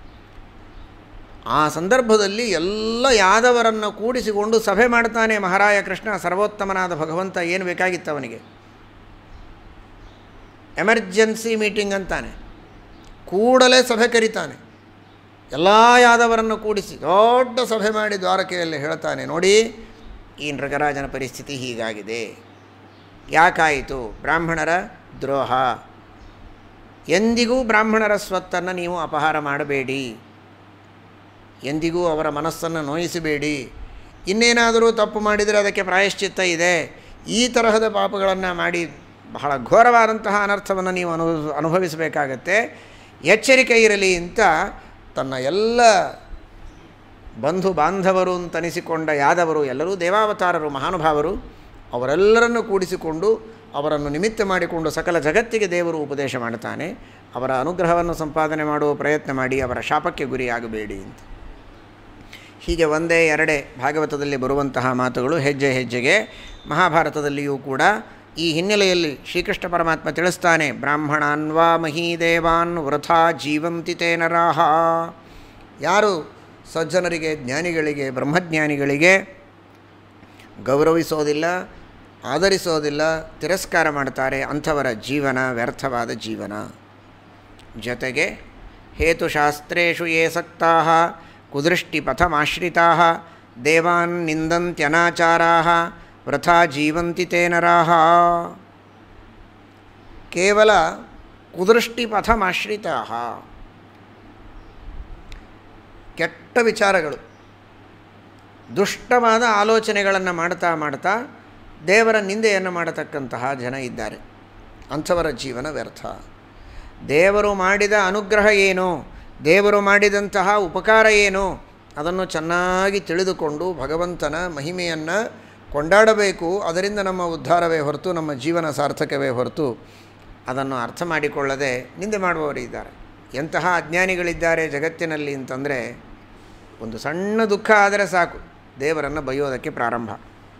ಆ ಸಂದರ್ಭದಲ್ಲಿ ಎಲ್ಲ ಯಾದವರನ್ನು ಕೂಡಿಸಿಕೊಂಡು ಸಭೆ ಮಾಡ್ತಾನೆ ಮಹಾರಾಯ ಕೃಷ್ಣ. ಸರ್ವೋತ್ತಮನಾದ ಭಗವಂತ ಏನು ಬೇಕಾಗಿತ್ತು ಅವನಿಗೆ? ಎಮರ್ಜೆನ್ಸಿ ಮೀಟಿಂಗ್ ಅಂತಾನೆ. ಕೂಡಲೇ ಸಭೆ ಕರೀತಾನೆ. ಎಲ್ಲ ಯಾದವರನ್ನು ಕೂಡಿಸಿ ದೊಡ್ಡ ಸಭೆ ಮಾಡಿ ದ್ವಾರಕೆಯಲ್ಲಿ ಹೇಳ್ತಾನೆ, ನೋಡಿ ಈ ನೃಗರಾಜನ ಪರಿಸ್ಥಿತಿ ಹೀಗಾಗಿದೆ. ಯಾಕಾಯಿತು? ಬ್ರಾಹ್ಮಣರ ದ್ರೋಹ. ಎಂದಿಗೂ ಬ್ರಾಹ್ಮಣರ ಸ್ವತ್ತನ್ನು ನೀವು ಅಪಹಾರ ಮಾಡಬೇಡಿ, ಎಂದಿಗೂ ಅವರ ಮನಸ್ಸನ್ನು ನೋಯಿಸಬೇಡಿ. ಇನ್ನೇನಾದರೂ ತಪ್ಪು ಮಾಡಿದರೆ ಅದಕ್ಕೆ ಪ್ರಾಯಶ್ಚಿತ್ತ ಇದೆ. ಈ ತರಹದ ಪಾಪಗಳನ್ನು ಮಾಡಿ ಬಹಳ ಘೋರವಾದಂತಹ ಅನರ್ಥವನ್ನು ನೀವು ಅನು ಅನುಭವಿಸಬೇಕಾಗತ್ತೆ. ಎಚ್ಚರಿಕೆ ಇರಲಿ ಅಂತ ತನ್ನ ಎಲ್ಲ ಬಂಧು ಬಾಂಧವರು ಅಂತನಿಸಿಕೊಂಡ ಯಾದವರು, ಎಲ್ಲರೂ ದೇವಾವತಾರರು, ಮಹಾನುಭಾವರು, ಅವರೆಲ್ಲರನ್ನು ಕೂಡಿಸಿಕೊಂಡು ಅವರನ್ನು ನಿಮಿತ್ತ ಮಾಡಿಕೊಂಡು ಸಕಲ ಜಗತ್ತಿಗೆ ದೇವರು ಉಪದೇಶ ಮಾಡ್ತಾನೆ. ಅವರ ಅನುಗ್ರಹವನ್ನು ಸಂಪಾದನೆ ಮಾಡುವ ಪ್ರಯತ್ನ ಮಾಡಿ ಅವರ ಶಾಪಕ್ಕೆ ಗುರಿಯಾಗಬೇಡಿ ಅಂತ. ಹೀಗೆ ಒಂದೇ ಎರಡೇ ಭಾಗವತದಲ್ಲಿ ಬರುವಂತಹ ಮಾತುಗಳು ಹೆಜ್ಜೆ ಹೆಜ್ಜೆಗೆ ಮಹಾಭಾರತದಲ್ಲಿಯೂ ಕೂಡ ಈ ಹಿನ್ನೆಲೆಯಲ್ಲಿ ಶ್ರೀಕೃಷ್ಣ ಪರಮಾತ್ಮ ತಿಳಿಸ್ತಾನೆ, ಬ್ರಾಹ್ಮಣಾನ್ವಾ ಮಹೀದೇವಾನ್ ವೃಥಾ ಜೀವಂತಿ ತೇ ನರಾಹ. ಯಾರು ಸಜ್ಜನರಿಗೆ, ಜ್ಞಾನಿಗಳಿಗೆ, ಬ್ರಹ್ಮಜ್ಞಾನಿಗಳಿಗೆ ಗೌರವಿಸೋದಿಲ್ಲ, ಆದರಿಸೋದಿಲ್ಲ, ತಿರಸ್ಕಾರ ಮಾಡ್ತಾರೆ, ಅಂಥವರ ಜೀವನ ವ್ಯರ್ಥವಾದ ಜೀವನ. ಜೊತೆಗೆ ಹೇತುಶಾಸ್ತ್ರೇಷು ಯೇ ಸಕ್ತಾಃ ಕುದೃಷ್ಟಿಪಥಮಾಶ್ರಿತಾಃ ದೇವಾನ್ ನಿಂದಂತ್ಯನಾಚಾರಾಃ ವೃಥಾ ಜೀವಂತಿ ತೇ ನರಾಃ. ಕೇವಲ ಕುದೃಷ್ಟಿಪಥಮಾಶ್ರಿತಾಃ, ಕೆಟ್ಟ ವಿಚಾರಗಳು, ದುಷ್ಟವಾದ ಆಲೋಚನೆಗಳನ್ನು ಮಾಡ್ತಾ ಮಾಡ್ತಾ ದೇವರ ನಿಂದೆಯನ್ನು ಮಾಡತಕ್ಕಂತಹ ಜನ ಇದ್ದಾರೆ. ಅಂಥವರ ಜೀವನ ವ್ಯರ್ಥ. ದೇವರು ಮಾಡಿದ ಅನುಗ್ರಹ ಏನು, ದೇವರು ಮಾಡಿದಂತಹ ಉಪಕಾರ ಏನು, ಅದನ್ನು ಚೆನ್ನಾಗಿ ತಿಳಿದುಕೊಂಡು ಭಗವಂತನ ಮಹಿಮೆಯನ್ನು ಕೊಂಡಾಡಬೇಕು. ಅದರಿಂದ ನಮ್ಮ ಉದ್ಧಾರವೇ ಹೊರತು ನಮ್ಮ ಜೀವನ ಸಾರ್ಥಕವೇ ಹೊರತು ಅದನ್ನು ಅರ್ಥ ಮಾಡಿಕೊಳ್ಳದೆ ನಿಂದೆ ಮಾಡುವವರು ಇದ್ದಾರೆ. ಎಂತಹ ಅಜ್ಞಾನಿಗಳಿದ್ದಾರೆ ಜಗತ್ತಿನಲ್ಲಿ ಅಂತಂದರೆ, ಒಂದು ಸಣ್ಣ ದುಃಖ ಆದರೆ ಸಾಕು ದೇವರನ್ನು ಬೈಯೋದಕ್ಕೆ ಪ್ರಾರಂಭ.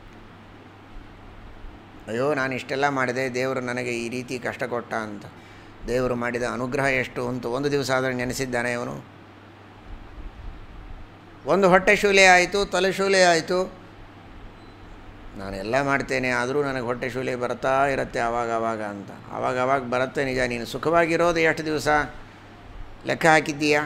ಅಯ್ಯೋ ನಾನು ಇಷ್ಟೆಲ್ಲ ಮಾಡಿದೆ, ದೇವರು ನನಗೆ ಈ ರೀತಿ ಕಷ್ಟ ಕೊಟ್ಟ ಅಂತ. ದೇವರು ಮಾಡಿದ ಅನುಗ್ರಹ ಎಷ್ಟು ಅಂತ ಒಂದು ದಿವಸ ಆದರೆ ನೆನೆಸಿದ್ದಾನೆ ಅವನು? ಒಂದು ಹೊಟ್ಟೆ ಶೂಲೆ ಆಯಿತು, ತಲೆ ಶೂಲೆ ಆಯಿತು, ನಾನೆಲ್ಲ ಮಾಡ್ತೇನೆ ಆದರೂ ನನಗೆ ಹೊಟ್ಟೆ ಶೂಲೆ ಬರ್ತಾ ಇರುತ್ತೆ ಆವಾಗ ಆವಾಗ ಅಂತ. ಆವಾಗ ಆವಾಗ ಬರುತ್ತೆ ನಿಜ. ನೀನು ಸುಖವಾಗಿರೋದು ಎಷ್ಟು ದಿವಸ ಲೆಕ್ಕ ಹಾಕಿದ್ದೀಯಾ?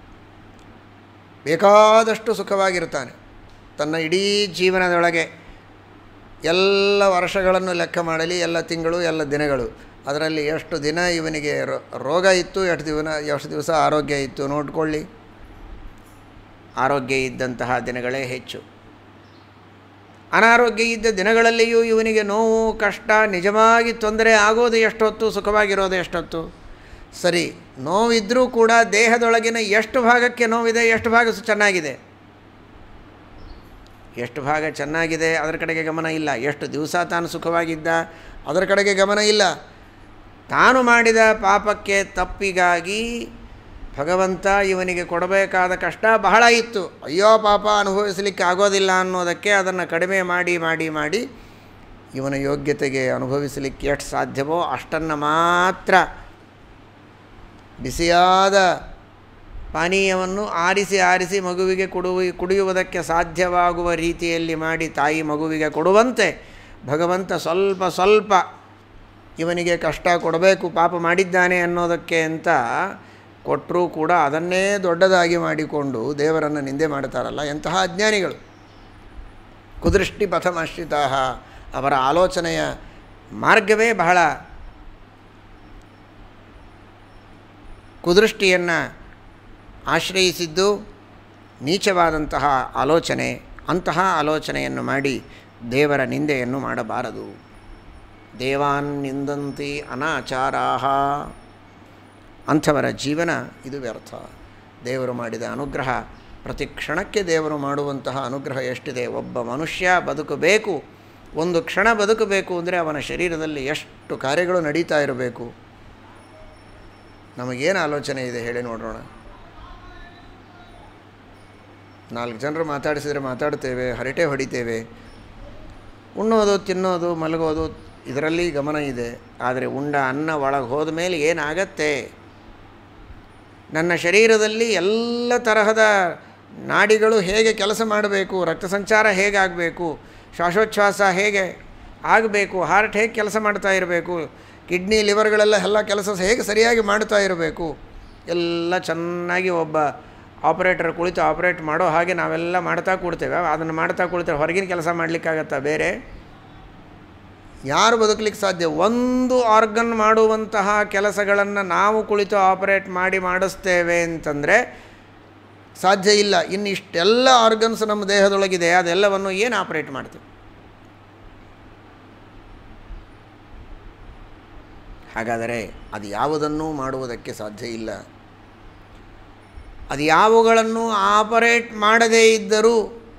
ಬೇಕಾದಷ್ಟು ಸುಖವಾಗಿರ್ತಾನೆ. ತನ್ನ ಇಡೀ ಜೀವನದೊಳಗೆ ಎಲ್ಲ ವರ್ಷಗಳನ್ನು ಲೆಕ್ಕ ಮಾಡಲಿ, ಎಲ್ಲ ತಿಂಗಳು, ಎಲ್ಲ ದಿನಗಳು, ಅದರಲ್ಲಿ ಎಷ್ಟು ದಿನ ಇವನಿಗೆ ರೋಗ ಇತ್ತು, ಎಷ್ಟು ದಿನ ಎಷ್ಟು ದಿವಸ ಆರೋಗ್ಯ ಇತ್ತು ನೋಡಿಕೊಳ್ಳಿ. ಆರೋಗ್ಯ ಇದ್ದಂತಹ ದಿನಗಳೇ ಹೆಚ್ಚು. ಅನಾರೋಗ್ಯ ಇದ್ದ ದಿನಗಳಲ್ಲಿಯೂ ಇವನಿಗೆ ನೋವು, ಕಷ್ಟ, ನಿಜವಾಗಿ ತೊಂದರೆ ಆಗೋದು ಎಷ್ಟೊತ್ತು, ಸುಖವಾಗಿರೋದು ಎಷ್ಟೊತ್ತು? ಸರಿ, ನೋವಿದ್ದರೂ ಕೂಡ ದೇಹದೊಳಗಿನ ಎಷ್ಟು ಭಾಗಕ್ಕೆ ನೋವಿದೆ, ಎಷ್ಟು ಭಾಗ ಚೆನ್ನಾಗಿದೆ? ಎಷ್ಟು ಭಾಗ ಚೆನ್ನಾಗಿದೆ ಅದರ ಕಡೆಗೆ ಗಮನ ಇಲ್ಲ. ಎಷ್ಟು ದಿವಸ ತಾನು ಸುಖವಾಗಿದ್ದ ಅದರ ಕಡೆಗೆ ಗಮನ ಇಲ್ಲ. ತಾನು ಮಾಡಿದ ಪಾಪಕ್ಕೆ, ತಪ್ಪಿಗಾಗಿ ಭಗವಂತ ಇವನಿಗೆ ಕೊಡಬೇಕಾದ ಕಷ್ಟ ಬಹಳ ಇತ್ತು. ಅಯ್ಯೋ ಪಾಪ ಅನುಭವಿಸಲಿಕ್ಕೆ ಆಗೋದಿಲ್ಲ ಅನ್ನೋದಕ್ಕೆ ಅದನ್ನು ಕಡಿಮೆ ಮಾಡಿ ಮಾಡಿ ಮಾಡಿ ಇವನ ಯೋಗ್ಯತೆಗೆ ಅನುಭವಿಸಲಿಕ್ಕೆ ಎಷ್ಟು ಸಾಧ್ಯವೋ ಅಷ್ಟನ್ನು ಮಾತ್ರ ಬಿಸಿಯಾದ ಪಾನೀಯವನ್ನು ಆರಿಸಿ ಆರಿಸಿ ಮಗುವಿಗೆ ಕೊಡುವ ಕುಡಿಯುವುದಕ್ಕೆ ಸಾಧ್ಯವಾಗುವ ರೀತಿಯಲ್ಲಿ ಮಾಡಿ ತಾಯಿ ಮಗುವಿಗೆ ಕೊಡುವಂತೆ ಭಗವಂತ ಸ್ವಲ್ಪ ಸ್ವಲ್ಪ ಇವನಿಗೆ ಕಷ್ಟ ಕೊಡಬೇಕು, ಪಾಪ ಮಾಡಿದ್ದಾನೆ ಅನ್ನೋದಕ್ಕೆ ಅಂತ ಕೊಟ್ಟರೂ ಕೂಡ ಅದನ್ನೇ ದೊಡ್ಡದಾಗಿ ಮಾಡಿಕೊಂಡು ದೇವರನ್ನು ನಿಂದೆ ಮಾಡ್ತಾರಲ್ಲ, ಎಂತಹ ಅಜ್ಞಾನಿಗಳು. ಕುದೃಷ್ಟಿ ಪಥಮಾಶ್ರಿತಾ, ಅವರ ಆಲೋಚನೆಯ ಮಾರ್ಗವೇ ಬಹಳ ಕುದೃಷ್ಟಿಯನ್ನು ಆಶ್ರಯಿಸಿದ್ದು, ನೀಚವಾದಂತಹ ಆಲೋಚನೆ. ಅಂತಹ ಆಲೋಚನೆಯನ್ನು ಮಾಡಿ ದೇವರ ನಿಂದೆಯನ್ನು ಮಾಡಬಾರದು. ದೇವಾನ್ ನಿಂದಂತಿ ಅನಾಚಾರಾಹ, ಅಂಥವರ ಜೀವನ ಇದು ವ್ಯರ್ಥ. ದೇವರು ಮಾಡಿದ ಅನುಗ್ರಹ, ಪ್ರತಿ ಕ್ಷಣಕ್ಕೆ ದೇವರು ಮಾಡುವಂತಹ ಅನುಗ್ರಹ ಎಷ್ಟಿದೆ. ಒಬ್ಬ ಮನುಷ್ಯ ಬದುಕಬೇಕು, ಒಂದು ಕ್ಷಣ ಬದುಕಬೇಕು ಅಂದರೆ ಅವನ ಶರೀರದಲ್ಲಿ ಎಷ್ಟು ಕಾರ್ಯಗಳು ನಡೀತಾ ಇರಬೇಕು. ನಮಗೇನು ಆಲೋಚನೆ ಇದೆ ಹೇಳಿ ನೋಡೋಣ. ನಾಲ್ಕು ಜನರು ಮಾತಾಡಿಸಿದರೆ ಮಾತಾಡ್ತೇವೆ, ಹರಟೆ ಹೊಡಿತೇವೆ, ಉಣ್ಣೋದು, ತಿನ್ನೋದು, ಮಲಗೋದು, ಇದರಲ್ಲಿ ಗಮನ ಇದೆ. ಆದರೆ ಉಂಡ ಅನ್ನ ಒಳಗೆ ಹೋದ ಮೇಲೆ ಏನಾಗತ್ತೆ? ನನ್ನ ಶರೀರದಲ್ಲಿ ಎಲ್ಲ ತರಹದ ನಾಡಿಗಳು ಹೇಗೆ ಕೆಲಸ ಮಾಡಬೇಕು, ರಕ್ತ ಸಂಚಾರ ಹೇಗಾಗಬೇಕು, ಶ್ವಾಸೋಚ್ಛ್ವಾಸ ಹೇಗೆ ಆಗಬೇಕು, ಹಾರ್ಟ್ ಹೇಗೆ ಕೆಲಸ ಮಾಡ್ತಾ ಇರಬೇಕು, ಕಿಡ್ನಿ ಲಿವರ್ಗಳೆಲ್ಲ ಎಲ್ಲ ಕೆಲಸ ಹೇಗೆ ಸರಿಯಾಗಿ ಮಾಡ್ತಾ ಇರಬೇಕು, ಎಲ್ಲ ಚೆನ್ನಾಗಿ ಒಬ್ಬ ಆಪರೇಟರ್ ಕುಳಿತು ಆಪರೇಟ್ ಮಾಡೋ ಹಾಗೆ ನಾವೆಲ್ಲ ಮಾಡ್ತಾ ಕೊಡ್ತೇವೆ. ಅದನ್ನು ಮಾಡ್ತಾ ಕೊಡ್ತೇವೆ, ಹೊರಗಿನ ಕೆಲಸ ಮಾಡಲಿಕ್ಕಾಗತ್ತಾ? ಬೇರೆ ಯಾರು ಬದುಕಲಿಕ್ಕೆ ಸಾಧ್ಯ? ಒಂದು ಆರ್ಗನ್ ಮಾಡುವಂತಹ ಕೆಲಸಗಳನ್ನು ನಾವು ಕುಳಿತು ಆಪರೇಟ್ ಮಾಡಿ ಮಾಡಿಸ್ತೇವೆ ಅಂತಂದರೆ ಸಾಧ್ಯ ಇಲ್ಲ. ಇನ್ನು ಇಷ್ಟೆಲ್ಲ ಆರ್ಗನ್ಸ್ ನಮ್ಮ ದೇಹದೊಳಗಿದೆ, ಅದೆಲ್ಲವನ್ನು ಏನು ಆಪರೇಟ್ ಮಾಡ್ತೇವೆ? ಹಾಗಾದರೆ ಅದು ಯಾವುದನ್ನೂ ಮಾಡುವುದಕ್ಕೆ ಸಾಧ್ಯ ಇಲ್ಲ. ಅದು ಯಾವುಗಳನ್ನು ಆಪರೇಟ್ ಮಾಡದೇ ಇದ್ದರೂ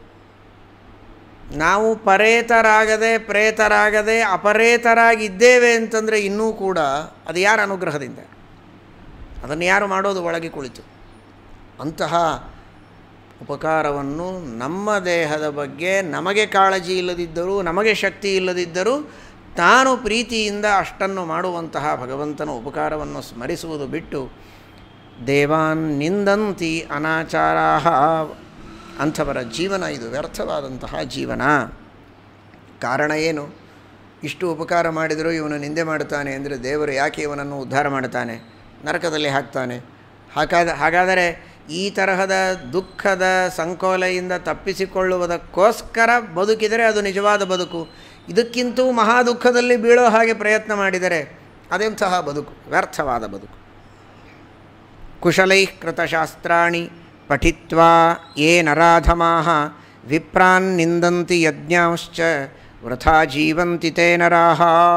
ನಾವು ಪರೇತರಾಗದೆ ಪ್ರೇತರಾಗದೆ ಅಪರೇತರಾಗಿದ್ದೇವೆ ಅಂತಂದರೆ ಇನ್ನೂ ಕೂಡ ಅದು ಯಾರ ಅನುಗ್ರಹದಿಂದ? ಅದನ್ನು ಯಾರು ಮಾಡೋದು? ಒಳಗೆ ಕುಳಿತು. ಅಂತಹ ಉಪಕಾರವನ್ನು ನಮ್ಮ ದೇಹದ ಬಗ್ಗೆ ನಮಗೆ ಕಾಳಜಿ ಇಲ್ಲದಿದ್ದರೂ, ನಮಗೆ ಶಕ್ತಿ ಇಲ್ಲದಿದ್ದರೂ ತಾನು ಪ್ರೀತಿಯಿಂದ ಅಷ್ಟನ್ನು ಮಾಡುವಂತಹ ಭಗವಂತನ ಉಪಕಾರವನ್ನು ಸ್ಮರಿಸುವುದು ಬಿಟ್ಟು ದೇವಾನ್ ನಿಂದಂತಿ ಅನಾಚಾರಾಹ, ಅಂಥವರ ಜೀವನ ಇದು ವ್ಯರ್ಥವಾದಂತಹ ಜೀವನ. ಕಾರಣ ಏನು? ಇಷ್ಟು ಉಪಕಾರ ಮಾಡಿದರೂ ಇವನು ನಿಂದೆ ಮಾಡ್ತಾನೆ ಅಂದರೆ ದೇವರು ಯಾಕೆ ಇವನನ್ನು ಉದ್ಧಾರ ಮಾಡ್ತಾನೆ? ನರಕದಲ್ಲಿ ಹಾಕ್ತಾನೆ. ಹಾಗಾದ ಹಾಗಾದರೆ ಈ ತರಹದ ದುಃಖದ ಸಂಕೋಲೆಯಿಂದ ತಪ್ಪಿಸಿಕೊಳ್ಳುವುದಕ್ಕೋಸ್ಕರ ಬದುಕಿದರೆ ಅದು ನಿಜವಾದ ಬದುಕು. ಇದಕ್ಕಿಂತೂ ಮಹಾ ದುಃಖದಲ್ಲಿ ಬೀಳೋ ಹಾಗೆ ಪ್ರಯತ್ನ ಮಾಡಿದರೆ ಅದೆಂತಹ ಬದುಕು? ವ್ಯರ್ಥವಾದ ಬದುಕು. ಕುಶಲೈಃ ಕೃತಶಾಸ್ತ್ರಾಣಿ ಪಠಿತ್ವಾ ಯೇ ನರಾಧಮಾಃ ವಿಪ್ರಾನ್ ನಿಂದಂತಿ ಯಜ್ಞಾಂಶ್ಚ ವೃಥಾ ಜೀವಂತಿ ತೇ ನರಾಃ.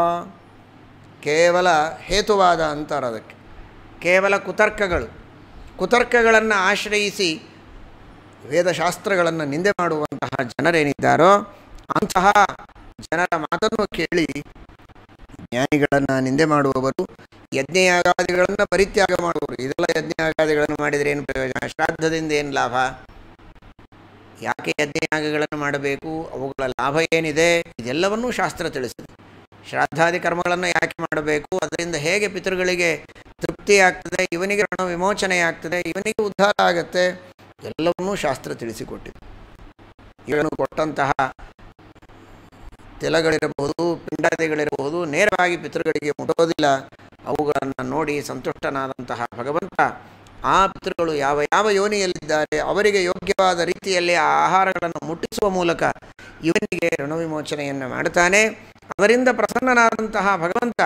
ಕೇವಲ ಹೇತುವಾದ ಅಂತಾರೆ ಅದಕ್ಕೆ, ಕೇವಲ ಕುತರ್ಕಗಳು. ಕುತರ್ಕಗಳನ್ನು ಆಶ್ರಯಿಸಿ ವೇದಶಾಸ್ತ್ರಗಳನ್ನು ನಿಂದೆ ಮಾಡುವಂತಹ ಜನರೇನಿದ್ದಾರೋ ಅಂತಹ ಜನರ ಮಾತನ್ನು ಕೇಳಿ ಜ್ಞಾನಿಗಳನ್ನು ನಿಂದೆ ಮಾಡುವವರು, ಯಜ್ಞಯಾಗಾದಿಗಳನ್ನು ಪರಿತ್ಯಾಗ ಮಾಡುವವರು. ಇದೆಲ್ಲ ಯಜ್ಞಯಾಗಾದಿಗಳನ್ನು ಮಾಡಿದರೆ ಏನು ಪ್ರಯೋಜನ? ಶ್ರಾದ್ದದಿಂದ ಏನು ಲಾಭ? ಯಾಕೆ ಯಜ್ಞಯಾಗಗಳನ್ನು ಮಾಡಬೇಕು? ಅವುಗಳ ಲಾಭ ಏನಿದೆ? ಇದೆಲ್ಲವನ್ನೂ ಶಾಸ್ತ್ರ ತಿಳಿಸಿದೆ. ಶ್ರಾದ್ದಾದಿ ಕರ್ಮಗಳನ್ನು ಯಾಕೆ ಮಾಡಬೇಕು? ಅದರಿಂದ ಹೇಗೆ ಪಿತೃಗಳಿಗೆ ತೃಪ್ತಿ ಆಗ್ತದೆ, ಇವನಿಗೆ ಋಣ ವಿಮೋಚನೆ ಆಗ್ತದೆ, ಇವನಿಗೆ ಉದ್ಧಾರ ಆಗತ್ತೆ, ಎಲ್ಲವನ್ನೂ ಶಾಸ್ತ್ರ ತಿಳಿಸಿಕೊಟ್ಟಿದೆ. ಇವನು ಕೊಟ್ಟಂತಹ ತಿಲಗಳಿರಬಹುದು, ಪಿಂಡಾದಿಗಳಿರಬಹುದು, ನೇರವಾಗಿ ಪಿತೃಗಳಿಗೆ ಮುಟ್ಟೋದಿಲ್ಲ. ಅವುಗಳನ್ನು ನೋಡಿ ಸಂತುಷ್ಟನಾದಂತಹ ಭಗವಂತ ಆ ಪಿತೃಗಳು ಯಾವ ಯಾವ ಯೋನಿಯಲ್ಲಿದ್ದಾರೆ ಅವರಿಗೆ ಯೋಗ್ಯವಾದ ರೀತಿಯಲ್ಲಿ ಆ ಆಹಾರಗಳನ್ನು ಮುಟ್ಟಿಸುವ ಮೂಲಕ ಇವನಿಗೆ ಋಣವಿಮೋಚನೆಯನ್ನು ಮಾಡ್ತಾನೆ. ಅದರಿಂದ ಪ್ರಸನ್ನನಾದಂತಹ ಭಗವಂತ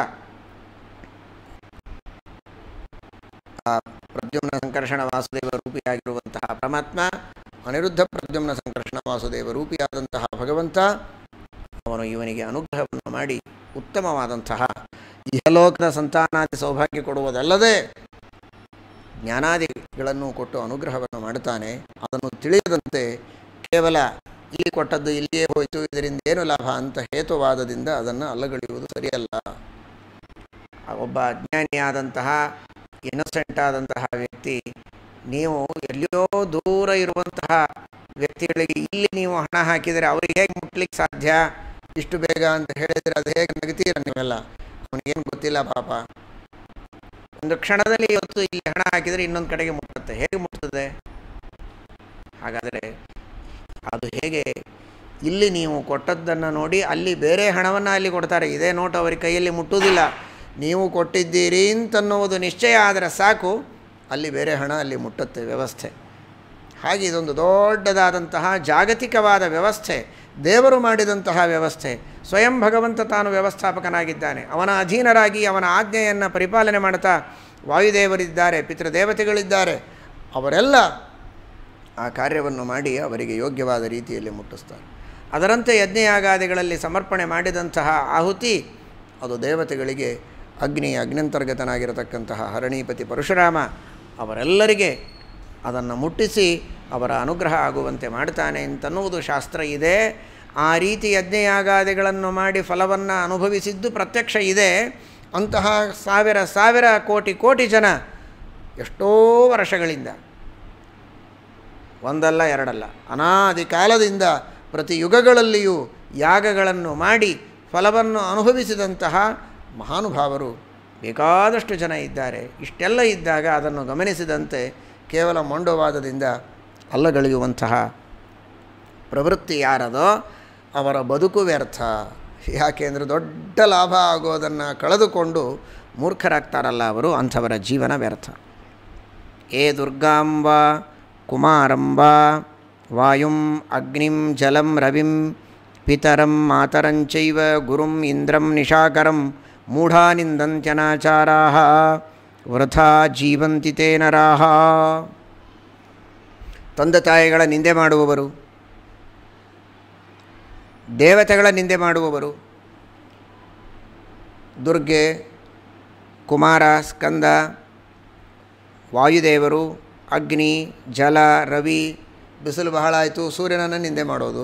ಆ ಪ್ರದ್ಯುಮ್ನ ಸಂಕರ್ಷಣ ವಾಸುದೇವ ರೂಪಿಯಾಗಿರುವಂತಹ ಪರಮಾತ್ಮ, ಅನಿರುದ್ಧ ಪ್ರದ್ಯುಮ್ನ ಸಂಕರ್ಷಣ ವಾಸುದೇವ ರೂಪಿಯಾದಂತಹ ಭಗವಂತ, ಅವನು ಇವನಿಗೆ ಅನುಗ್ರಹವನ್ನು ಮಾಡಿ ಉತ್ತಮವಾದಂತಹ ಇಹಲೋಕದ ಸಂತಾನಾದಿ ಸೌಭಾಗ್ಯ ಕೊಡುವುದಲ್ಲದೆ ಜ್ಞಾನಾದಿಗಳನ್ನು ಕೊಟ್ಟು ಅನುಗ್ರಹವನ್ನು ಮಾಡುತ್ತಾನೆ. ಅದನ್ನು ತಿಳಿಯದಂತೆ ಕೇವಲ ಇಲ್ಲಿ ಕೊಟ್ಟದ್ದು ಇಲ್ಲಿಯೇ ಹೋಯಿತು, ಇದರಿಂದ ಏನು ಲಾಭ ಅಂತ ಹೇತುವಾದದಿಂದ ಅದನ್ನು ಅಲ್ಲಗಳೆಯುವುದು ಸರಿಯಲ್ಲ. ಒಬ್ಬ ಅಜ್ಞಾನಿಯಾದಂತಹ ಇನ್ನೊಸೆಂಟ್ ಆದಂತಹ ವ್ಯಕ್ತಿ, ನೀವು ಎಲ್ಲಿಯೋ ದೂರ ಇರುವಂತಹ ವ್ಯಕ್ತಿಗಳಿಗೆ ಇಲ್ಲಿ ನೀವು ಹಣ ಹಾಕಿದರೆ ಅವ್ರಿಗೆ ಹೇಗೆ ಮುಟ್ಲಿಕ್ಕೆ ಸಾಧ್ಯ ಇಷ್ಟು ಬೇಗ ಅಂತ ಹೇಳಿದರೆ ಅದು ಹೇಗೆ ನಗತೀರ ನೀವೆಲ್ಲ? ಅವನಿಗೇನು ಗೊತ್ತಿಲ್ಲ ಪಾಪ. ಒಂದು ಕ್ಷಣದಲ್ಲಿ ಇವತ್ತು ಇಲ್ಲಿ ಹಣ ಹಾಕಿದರೆ ಇನ್ನೊಂದು ಕಡೆಗೆ ಮುಟ್ಟುತ್ತೆ. ಹೇಗೆ ಮುಟ್ತದೆ? ಹಾಗಾದರೆ ಅದು ಹೇಗೆ? ಇಲ್ಲಿ ನೀವು ಕೊಟ್ಟದ್ದನ್ನು ನೋಡಿ ಅಲ್ಲಿ ಬೇರೆ ಹಣವನ್ನು ಅಲ್ಲಿ ಕೊಡ್ತಾರೆ, ಇದೇ ನೋಟು ಅವರ ಕೈಯಲ್ಲಿ ಮುಟ್ಟುವುದಿಲ್ಲ. ನೀವು ಕೊಟ್ಟಿದ್ದೀರಿ ಅಂತನ್ನುವುದು ನಿಶ್ಚಯ ಆದರೆ ಸಾಕು, ಅಲ್ಲಿ ಬೇರೆ ಹಣ ಅಲ್ಲಿ ಮುಟ್ಟುತ್ತೆ ವ್ಯವಸ್ಥೆ. ಹಾಗೆ ಇದೊಂದು ದೊಡ್ಡದಾದಂತಹ ಜಾಗತಿಕವಾದ ವ್ಯವಸ್ಥೆ, ದೇವರು ಮಾಡಿದಂತಹ ವ್ಯವಸ್ಥೆ. ಸ್ವಯಂ ಭಗವಂತ ತಾನು ವ್ಯವಸ್ಥಾಪಕನಾಗಿದ್ದಾನೆ. ಅವನ ಅಧೀನರಾಗಿ ಅವನ ಆಜ್ಞೆಯನ್ನು ಪರಿಪಾಲನೆ ಮಾಡ್ತಾ ವಾಯುದೇವರಿದ್ದಾರೆ, ಪಿತೃದೇವತೆಗಳಿದ್ದಾರೆ, ಅವರೆಲ್ಲ ಆ ಕಾರ್ಯವನ್ನು ಮಾಡಿ ಅವರಿಗೆ ಯೋಗ್ಯವಾದ ರೀತಿಯಲ್ಲಿ ಮುಟ್ಟಿಸ್ತಾರೆ. ಅದರಂತೆ ಯಜ್ಞಯಾಗಾದಿಗಳಲ್ಲಿ ಸಮರ್ಪಣೆ ಮಾಡಿದಂತಹ ಆಹುತಿ ಅದು ದೇವತೆಗಳಿಗೆ ಅಗ್ನಿ ಅಗ್ನಂತರ್ಗತನಾಗಿರತಕ್ಕಂತಹ ಹರಣೀಪತಿ ಪರಶುರಾಮ ಅವರೆಲ್ಲರಿಗೆ ಅದನ್ನು ಮುಟ್ಟಿಸಿ ಅವರ ಅನುಗ್ರಹ ಆಗುವಂತೆ ಮಾಡ್ತಾನೆ ಅಂತನ್ನುವುದು ಶಾಸ್ತ್ರ ಇದೆ. ಆ ರೀತಿ ಯಜ್ಞಯಾಗಾದಿಗಳನ್ನು ಮಾಡಿ ಫಲವನ್ನು ಅನುಭವಿಸಿದ್ದು ಪ್ರತ್ಯಕ್ಷ ಇದೆ. ಅಂತಹ ಸಾವಿರ ಸಾವಿರ ಕೋಟಿ ಕೋಟಿ ಜನ ಎಷ್ಟೋ ವರ್ಷಗಳಿಂದ, ಒಂದಲ್ಲ ಎರಡಲ್ಲ, ಅನಾದಿ ಕಾಲದಿಂದ ಪ್ರತಿ ಯುಗಗಳಲ್ಲಿಯೂ ಯಾಗಗಳನ್ನು ಮಾಡಿ ಫಲವನ್ನು ಅನುಭವಿಸಿದಂತಹ ಮಹಾನುಭಾವರು ಬೇಕಾದಷ್ಟು ಜನ ಇದ್ದಾರೆ. ಇಷ್ಟೆಲ್ಲ ಇದ್ದಾಗ ಅದನ್ನು ಗಮನಿಸಿದಂತೆ ಕೇವಲ ಮೊಂಡವಾದದಿಂದ ಅಲ್ಲಗಳೆಯುವಂತಹ ಪ್ರವೃತ್ತಿ ಯಾರದೋ ಅವರ ಬದುಕು ವ್ಯರ್ಥ. ಯಾಕೆಂದರೆ ದೊಡ್ಡ ಲಾಭ ಆಗೋದನ್ನು ಕಳೆದುಕೊಂಡು ಮೂರ್ಖರಾಗ್ತಾರಲ್ಲ ಅವರು, ಅಂಥವರ ಜೀವನ ವ್ಯರ್ಥ. ಏ ದುರ್ಗಾಂ ವಾ ಕುಮಾರಂ ವಾ ವಾಯುಂ ಅಗ್ನಿಂ ಜಲಂ ರವಿಂ ಪಿತರಂ ಮಾತರಂಚೈವ ಗುರುಂ ಇಂದ್ರಂ ನಿಶಾಕರಂ ಮೂಢಾ ನಿಂದಂತ್ಯನಾಚಾರಾಃ ವೃಥಾ ಜೀವಂತಿ ತೇ ನರಾಃ. ತಂದೆ ತಾಯಿಗಳ ನಿಂದೆ ಮಾಡುವವರು, ದೇವತೆಗಳ ನಿಂದೆ ಮಾಡುವವರು, ದುರ್ಗೆ, ಕುಮಾರ, ಸ್ಕಂದ, ವಾಯುದೇವರು, ಅಗ್ನಿ, ಜಲ, ರವಿ, ಬಿಸಿಲು ಬಹಳ ಆಯಿತು ಸೂರ್ಯನನ್ನು ನಿಂದೆ ಮಾಡೋದು,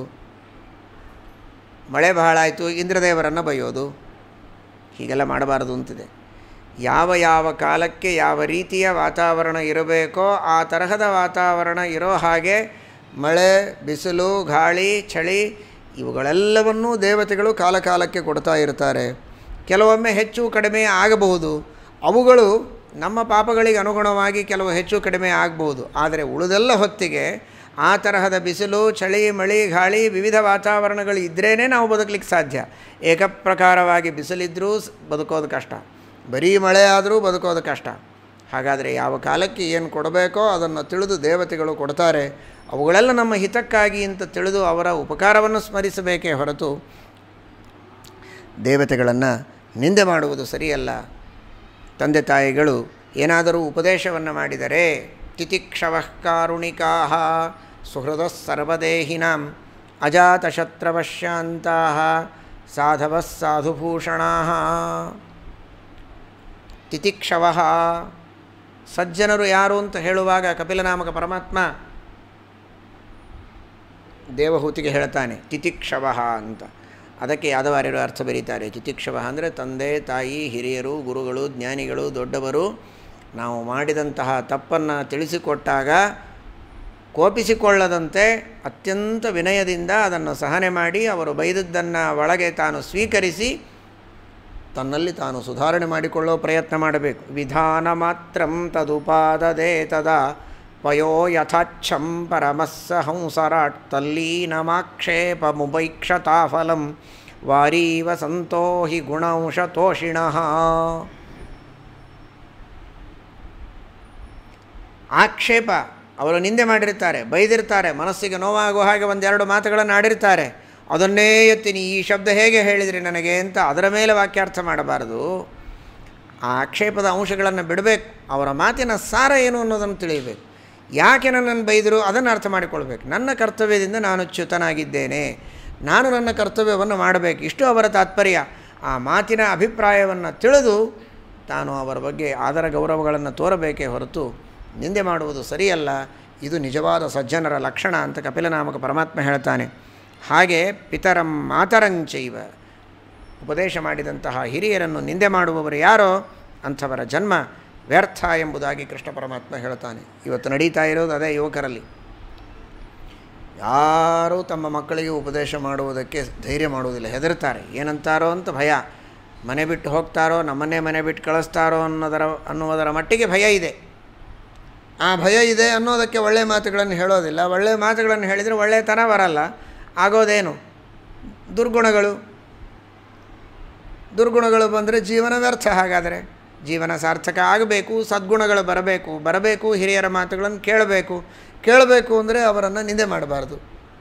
ಮಳೆ ಬಹಳ ಆಯಿತು ಇಂದ್ರದೇವರನ್ನು ಬೈಯೋದು, ಹೀಗೆಲ್ಲ ಮಾಡಬಾರದು ಅಂತಿದೆ. ಯಾವ ಯಾವ ಕಾಲಕ್ಕೆ ಯಾವ ರೀತಿಯ ವಾತಾವರಣ ಇರಬೇಕೋ ಆ ತರಹದ ವಾತಾವರಣ ಇರೋ ಹಾಗೆ ಮಳೆ, ಬಿಸಿಲು, ಗಾಳಿ, ಚಳಿ ಇವುಗಳೆಲ್ಲವನ್ನೂ ದೇವತೆಗಳು ಕಾಲಕಾಲಕ್ಕೆ ಕೊಡ್ತಾ ಇರ್ತಾರೆ. ಕೆಲವೊಮ್ಮೆ ಹೆಚ್ಚು ಕಡಿಮೆ ಆಗಬಹುದು, ಅವುಗಳು ನಮ್ಮ ಪಾಪಗಳಿಗೆ ಅನುಗುಣವಾಗಿ ಕೆಲವು ಹೆಚ್ಚು ಕಡಿಮೆ ಆಗಬಹುದು. ಆದರೆ ಉಳಿದೆಲ್ಲ ಹೊತ್ತಿಗೆ ಆ ತರಹದ ಬಿಸಿಲು, ಚಳಿ, ಮಳೆ, ಗಾಳಿ ವಿವಿಧ ವಾತಾವರಣಗಳು ಇದ್ರೇ ನಾವು ಬದುಕಲಿಕ್ಕೆ ಸಾಧ್ಯ. ಏಕಪ್ರಕಾರವಾಗಿ ಬಿಸಿಲಿದ್ದರೂ ಬದುಕೋದು ಕಷ್ಟ, ಬರೀ ಮಳೆ ಆದರೂ ಬದುಕೋದು ಕಷ್ಟ. ಹಾಗಾದರೆ ಯಾವ ಕಾಲಕ್ಕೆ ಏನು ಕೊಡಬೇಕೋ ಅದನ್ನು ತಿಳಿದು ದೇವತೆಗಳು ಕೊಡ್ತಾರೆ. ಅವುಗಳೆಲ್ಲ ನಮ್ಮ ಹಿತಕ್ಕಾಗಿ ಅಂತ ತಿಳಿದು ಅವರ ಉಪಕಾರವನ್ನು ಸ್ಮರಿಸಬೇಕೇ ಹೊರತು ದೇವತೆಗಳನ್ನು ನಿಂದೆ ಮಾಡುವುದು ಸರಿಯಲ್ಲ. ತಂದೆ ತಾಯಿಗಳು ಏನಾದರೂ ಉಪದೇಶವನ್ನು ಮಾಡಿದರೆ ತಿತಿಕ್ಷವಃ ಕಾರುಣಿಕಾಃ ಸುಹೃದಃ ಸರ್ವದೇಹಿನಾಂ ಅಜಾತಶತ್ರವಶ್ಯಾಂತಾಃ ಸಾಧವಃ ಸಾಧುಭೂಷಣಾಃ. ತಿತಿಕ್ಷವಃ ಸಜ್ಜನರು ಯಾರು ಅಂತ ಹೇಳುವಾಗ ಕಪಿಲನಾಮಕ ಪರಮಾತ್ಮ ದೇವಹೂತಿಗೆ ಹೇಳ್ತಾನೆ ತಿತಿಕ್ಷವಃ ಅಂತ. ಅದಕ್ಕೆ ಯಾದವಾರ್ಯರು ಅರ್ಥ ಬರೀತಾರೆ. ತಿತಿಕ್ಷವ ಅಂದರೆ ತಂದೆ ತಾಯಿ, ಹಿರಿಯರು, ಗುರುಗಳು, ಜ್ಞಾನಿಗಳು, ದೊಡ್ಡವರು ನಾವು ಮಾಡಿದಂತಹ ತಪ್ಪನ್ನು ತಿಳಿಸಿಕೊಟ್ಟಾಗ ಕೋಪಿಸಿಕೊಳ್ಳದಂತೆ ಅತ್ಯಂತ ವಿನಯದಿಂದ ಅದನ್ನು ಸಹನೆ ಮಾಡಿ ಅವರು ಬೈದದ್ದನ್ನು ಒಳಗೆ ತಾನು ಸ್ವೀಕರಿಸಿ ತನ್ನಲ್ಲಿ ತಾನು ಸುಧಾರಣೆ ಮಾಡಿಕೊಳ್ಳೋ ಪ್ರಯತ್ನ ಮಾಡಬೇಕು. ವಿಧಾನ ಮಾತ್ರಂ ತದುಪಾದದೆ ತದಾ ಪಯೋ ಯಥಾಚ್ಛಂ ಪರಮಸ್ಸ ಹಂಸರಾಟ್ ತಲ್ಲೀನಮಾಕ್ಷೇಪ ಮುಪೈಕ್ಷತಾ ಫಲಂ ವಾರೀವ ಸಂತೋ ಹಿ ಗುಣಂಶತೋಷಿಣಃ. ಆಕ್ಷೇಪ, ಅವರು ನಿಂದೆ ಮಾಡಿರ್ತಾರೆ, ಬೈದಿರ್ತಾರೆ, ಮನಸ್ಸಿಗೆ ನೋವಾಗುವ ಹಾಗೆ ಒಂದೆರಡು ಮಾತುಗಳನ್ನು ಆಡಿರ್ತಾರೆ, ಅದನ್ನೇ ಎತ್ತೀನಿ ಈ ಶಬ್ದ ಹೇಗೆ ಹೇಳಿದ್ರಿ ನನಗೆ ಅಂತ ಅದರ ಮೇಲೆ ವಾಕ್ಯಾರ್ಥ ಮಾಡಬಾರದು. ಆ ಆಕ್ಷೇಪದ ಅಂಶಗಳನ್ನು ಬಿಡಬೇಕು. ಅವರ ಮಾತಿನ ಸಾರ ಏನು ಅನ್ನೋದನ್ನು ತಿಳಿಯಬೇಕು. ಯಾಕೆ ನನ್ನನ್ನು ಬೈದರು ಅದನ್ನು ಅರ್ಥ ಮಾಡಿಕೊಳ್ಬೇಕು. ನನ್ನ ಕರ್ತವ್ಯದಿಂದ ನಾನು ಚ್ಯುತನಾಗಿದ್ದೇನೆ, ನಾನು ನನ್ನ ಕರ್ತವ್ಯವನ್ನು ಮಾಡಬೇಕು, ಇಷ್ಟು ಅವರ ತಾತ್ಪರ್ಯ. ಆ ಮಾತಿನ ಅಭಿಪ್ರಾಯವನ್ನು ತಿಳಿದು ತಾನು ಅವರ ಬಗ್ಗೆ ಆದರ ಗೌರವಗಳನ್ನು ತೋರಬೇಕೇ ಹೊರತು ನಿಂದೆ ಮಾಡುವುದು ಸರಿಯಲ್ಲ. ಇದು ನಿಜವಾದ ಸಜ್ಜನರ ಲಕ್ಷಣ ಅಂತ ಕಪಿಲನಾಮಕ ಪರಮಾತ್ಮ ಹೇಳ್ತಾನೆ. ಹಾಗೆ ಪಿತರಂ ಮಾತರಂಚೈವ, ಉಪದೇಶ ಮಾಡಿದಂತಹ ಹಿರಿಯರನ್ನು ನಿಂದೆ ಮಾಡುವವರು ಯಾರೋ ಅಂಥವರ ಜನ್ಮ ವ್ಯರ್ಥ ಎಂಬುದಾಗಿ ಕೃಷ್ಣ ಪರಮಾತ್ಮ ಹೇಳ್ತಾನೆ. ಇವತ್ತು ನಡೀತಾ ಇರೋದು ಅದೇ. ಯುವಕರಲ್ಲಿ ಯಾರೂ ತಮ್ಮ ಮಕ್ಕಳಿಗೆ ಉಪದೇಶ ಮಾಡುವುದಕ್ಕೆ ಧೈರ್ಯ ಮಾಡುವುದಿಲ್ಲ, ಹೆದರ್ತಾರೆ. ಏನಂತಾರೋ ಅಂತ ಭಯ. ಮನೆ ಬಿಟ್ಟು ಹೋಗ್ತಾರೋ, ನಮ್ಮನ್ನೇ ಮನೆ ಬಿಟ್ಟು ಕಳಿಸ್ತಾರೋ ಅನ್ನೋದರ ಅನ್ನುವುದರ ಮಟ್ಟಿಗೆ ಭಯ ಇದೆ. ಆ ಭಯ ಇದೆ ಅನ್ನೋದಕ್ಕೆ ಒಳ್ಳೆಯ ಮಾತುಗಳನ್ನು ಹೇಳೋದಿಲ್ಲ. ಒಳ್ಳೆಯ ಮಾತುಗಳನ್ನು ಹೇಳಿದರೆ ಒಳ್ಳೆಯತನ ಬರಲ್ಲ. ಆಗೋದೇನು? ದುರ್ಗುಣಗಳು. ದುರ್ಗುಣಗಳು ಬಂದರೆ ಜೀವನ ವ್ಯರ್ಥ. ಹಾಗಾದರೆ ಜೀವನ ಸಾರ್ಥಕ ಆಗಬೇಕು, ಸದ್ಗುಣಗಳು ಬರಬೇಕು. ಬರಬೇಕು ಹಿರಿಯರ ಮಾತುಗಳನ್ನು ಕೇಳಬೇಕು. ಕೇಳಬೇಕು ಅಂದರೆ ಅವರನ್ನು ನಿಂದೆ ಮಾಡಬಾರ್ದು.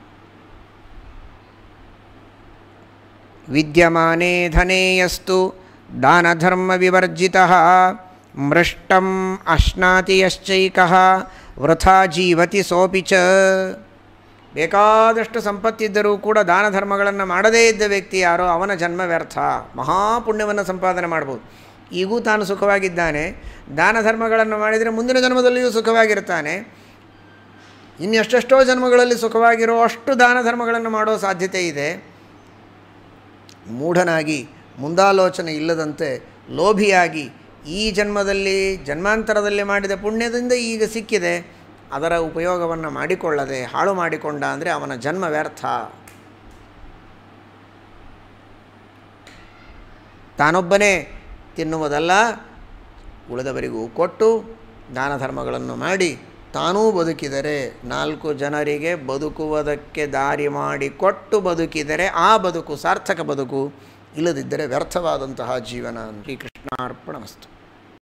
ವಿದ್ಯಮಾನೇ ಧನೇಯಸ್ತು ದಾನಧರ್ಮ ವಿವರ್ಜಿತಃ ಮೃಷ್ಟಂ ಅಶ್ನಾತಿ ಯಶ್ಚೈಕಃ ವೃಥಾ ಜೀವತಿ ಸೋಪಿ ಚ. ಬೇಕಾದಷ್ಟು ಸಂಪತ್ತಿದ್ದರೂ ಕೂಡ ದಾನ ಧರ್ಮಗಳನ್ನು ಮಾಡದೇ ಇದ್ದ ವ್ಯಕ್ತಿ ಯಾರೋ ಅವನ ಜನ್ಮ ವ್ಯರ್ಥ. ಮಹಾಪುಣ್ಯವನ್ನು ಸಂಪಾದನೆ ಮಾಡ್ಬೋದು. ಈಗೂ ತಾನು ಸುಖವಾಗಿದ್ದಾನೆ. ದಾನ ಧರ್ಮಗಳನ್ನು ಮಾಡಿದರೆ ಮುಂದಿನ ಜನ್ಮದಲ್ಲಿಯೂ ಸುಖವಾಗಿರ್ತಾನೆ. ಇನ್ನೆಷ್ಟೆಷ್ಟೋ ಜನ್ಮಗಳಲ್ಲಿ ಸುಖವಾಗಿರೋ ಅಷ್ಟು ದಾನ ಧರ್ಮಗಳನ್ನು ಮಾಡೋ ಸಾಧ್ಯತೆ ಇದೆ. ಮೂಢನಾಗಿ ಮುಂದಾಲೋಚನೆ ಇಲ್ಲದಂತೆ ಲೋಭಿಯಾಗಿ ಈ ಜನ್ಮದಲ್ಲಿ ಜನ್ಮಾಂತರದಲ್ಲಿ ಮಾಡಿದ ಪುಣ್ಯದಿಂದ ಈಗ ಸಿಕ್ಕಿದೆ, ಅದರ ಉಪಯೋಗವನ್ನು ಮಾಡಿಕೊಳ್ಳದೆ ಹಾಳು ಮಾಡಿಕೊಂಡ ಅಂದರೆ ಅವನ ಜನ್ಮ ವ್ಯರ್ಥ. ತಾನೊಬ್ಬನೇ ತಿನ್ನುವುದಲ್ಲ, ಉಳಿದವರಿಗೂ ಕೊಟ್ಟು ದಾನ ಧರ್ಮಗಳನ್ನು ಮಾಡಿ ತಾನೂ ಬದುಕಿದರೆ, ನಾಲ್ಕು ಜನರಿಗೆ ಬದುಕುವುದಕ್ಕೆ ದಾರಿ ಮಾಡಿಕೊಟ್ಟು ಬದುಕಿದರೆ ಆ ಬದುಕು ಸಾರ್ಥಕ ಬದುಕು. ಇಲ್ಲದಿದ್ದರೆ ವ್ಯರ್ಥವಾದಂತಹ ಜೀವನ. ಶ್ರೀಕೃಷ್ಣಾರ್ಪಣಮಸ್ತು.